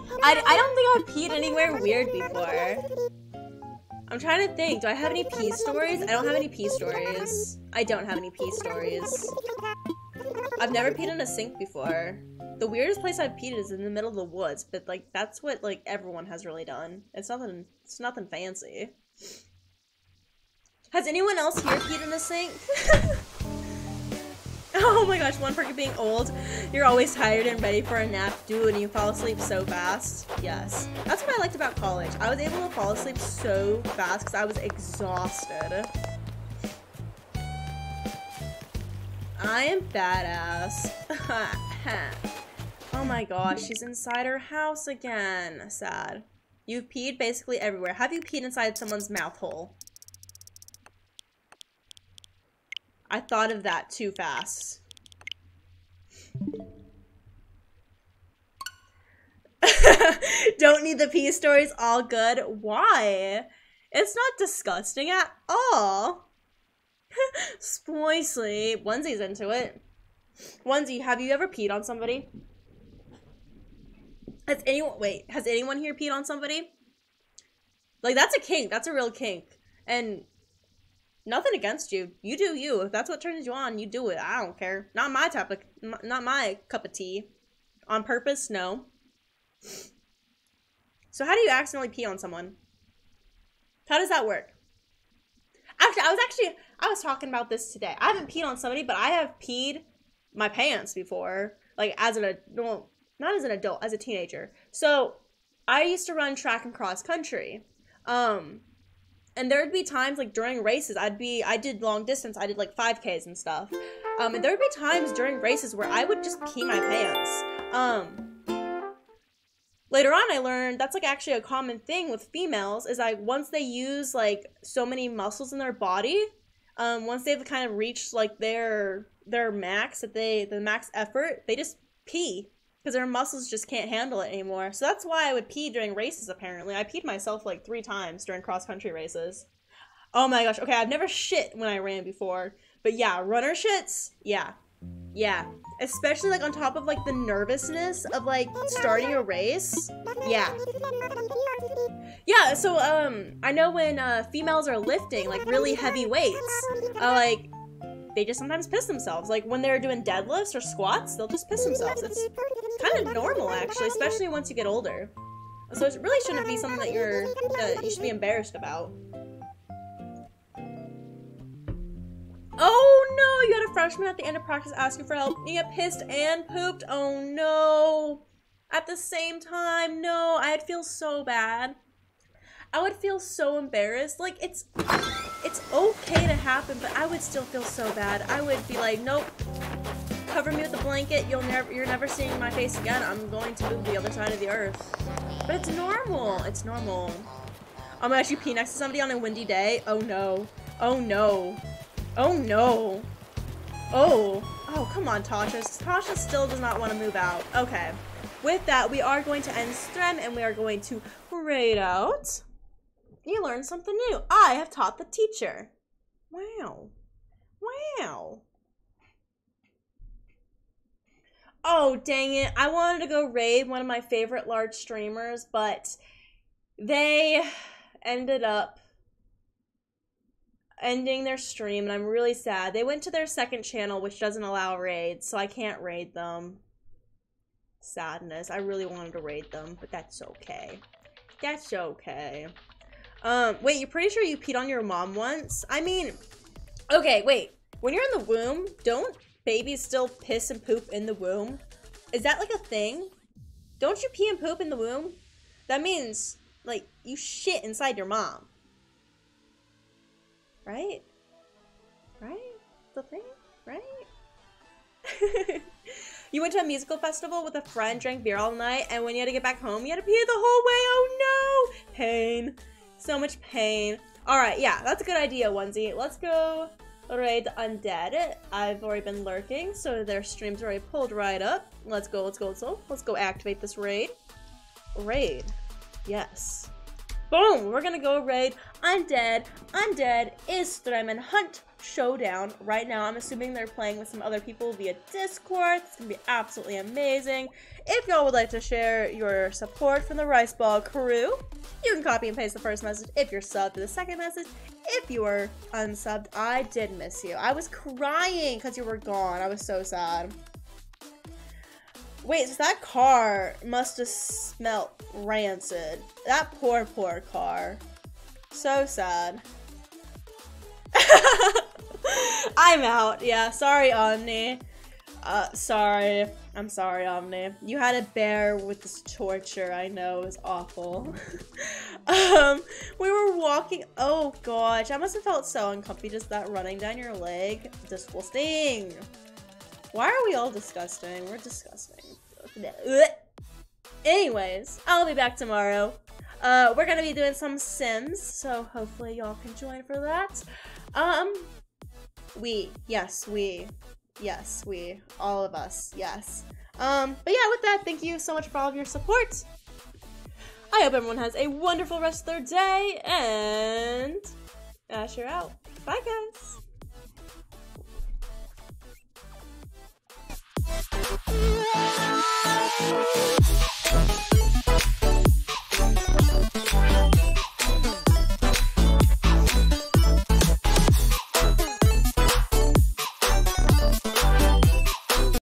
I don't think I've peed anywhere weird before. I'm trying to think. Do I have any pee stories? I don't have any pee stories. I don't have any pee stories. I've never peed in a sink before. The weirdest place I've peed is in the middle of the woods, but like that's what like everyone has really done. It's nothing fancy. Has anyone else here peed in a sink? Oh my gosh, one perk of being old. You're always tired and ready for a nap, dude, and you fall asleep so fast. Yes. That's what I liked about college. I was able to fall asleep so fast because I was exhausted. I am badass. Oh my gosh, she's inside her house again. Sad. You've peed basically everywhere. Have you peed inside someone's mouth hole? I thought of that too fast. Don't need the pee stories, all good. Why? It's not disgusting at all. Spoicely. Onesie's into it. Onesie, have you ever peed on somebody? Has anyone here peed on somebody? Like, that's a kink. That's a real kink. And nothing against you. You do you. If that's what turns you on, you do it. I don't care. Not my cup of tea. On purpose, no. So how do you accidentally pee on someone? How does that work? Actually, I was talking about this today. I haven't peed on somebody, but I have peed my pants before. Like, as an adult, not as an adult, as a teenager. So, I used to run track and cross country. And there'd be times, like, during races, I did long distance, I did, like, 5Ks and stuff. And there'd be times during races where I would just pee my pants. Later on, I learned that's, like, actually a common thing with females, is, like, once they use, like, so many muscles in their body, once they've kind of reached, like, their max, the max effort, they just pee. Because their muscles just can't handle it anymore. So that's why I would pee during races, apparently. I peed myself like 3 times during cross-country races. Oh my gosh. Okay, I've never shit when I ran before. But yeah, runner shits, yeah. Yeah. Especially like on top of like the nervousness of like starting a race. Yeah. Yeah, so I know when females are lifting like really heavy weights, like they just sometimes piss themselves. Like when they're doing deadlifts or squats, they'll just piss themselves. It's kind of normal actually, especially once you get older. So it really shouldn't be something that you should be embarrassed about. Oh no, you had a freshman at the end of practice asking for help. You get pissed and pooped. Oh no. At the same time, no, I'd feel so bad. I would feel so embarrassed. Like it's okay to happen, but I would still feel so bad. I would be like, nope, cover me with a blanket. You're never seeing my face again. I'm going to move to the other side of the earth. But it's normal. It's normal. Oh my gosh, you pee next to somebody on a windy day? Oh no. Oh no. Oh no. Oh, come on, Tasha. Tasha still does not want to move out. Okay. With that, we are going to end stream and we are going to raid out. You learned something new. I have taught the teacher. Wow. Wow. Oh, dang it. I wanted to go raid one of my favorite large streamers, but they ended up ending their stream, and I'm really sad. They went to their second channel, which doesn't allow raids, so I can't raid them. Sadness. I really wanted to raid them, but that's okay. That's okay. Wait, you're pretty sure you peed on your mom once? I mean, okay, wait. When you're in the womb, don't babies still piss and poop in the womb? Is that like a thing? Don't you pee and poop in the womb? That means, like, you shit inside your mom. Right? Right? The thing? Right? You went to a musical festival with a friend, drank beer all night, and when you had to get back home, you had to pee the whole way. Oh no! Pain. So much pain. Alright, yeah, that's a good idea, Onesie. Let's go raid the undead. I've already been lurking, so their stream's already pulled right up. Let's go, let's go, let's go. Let's go activate this raid. Raid. Yes. Boom! We're gonna go raid undead. Undead is streaming Hunt showdown right now. I'm assuming they're playing with some other people via Discord. It's gonna be absolutely amazing. If y'all would like to share your support from the Rice Ball crew, you can copy and paste the first message if you're subbed to the second message. If you were unsubbed, I did miss you. I was crying because you were gone. I was so sad. Wait, so that car must have smelt rancid. That poor, poor car. So sad. I'm out. Yeah, sorry, Omni. Sorry. I'm sorry, Omni. You had to bear with this torture. I know, it was awful. We were walking. Oh, gosh. I must have felt so uncomfy just that running down your leg. Disgusting. Why are we all disgusting? We're disgusting. Anyways, I'll be back tomorrow. We're gonna be doing some Sims, so hopefully y'all can join for that. Yes, we, all of us, yes. But yeah, with that, thank you so much for all of your support. I hope everyone has a wonderful rest of their day, and Asher out. Bye, guys.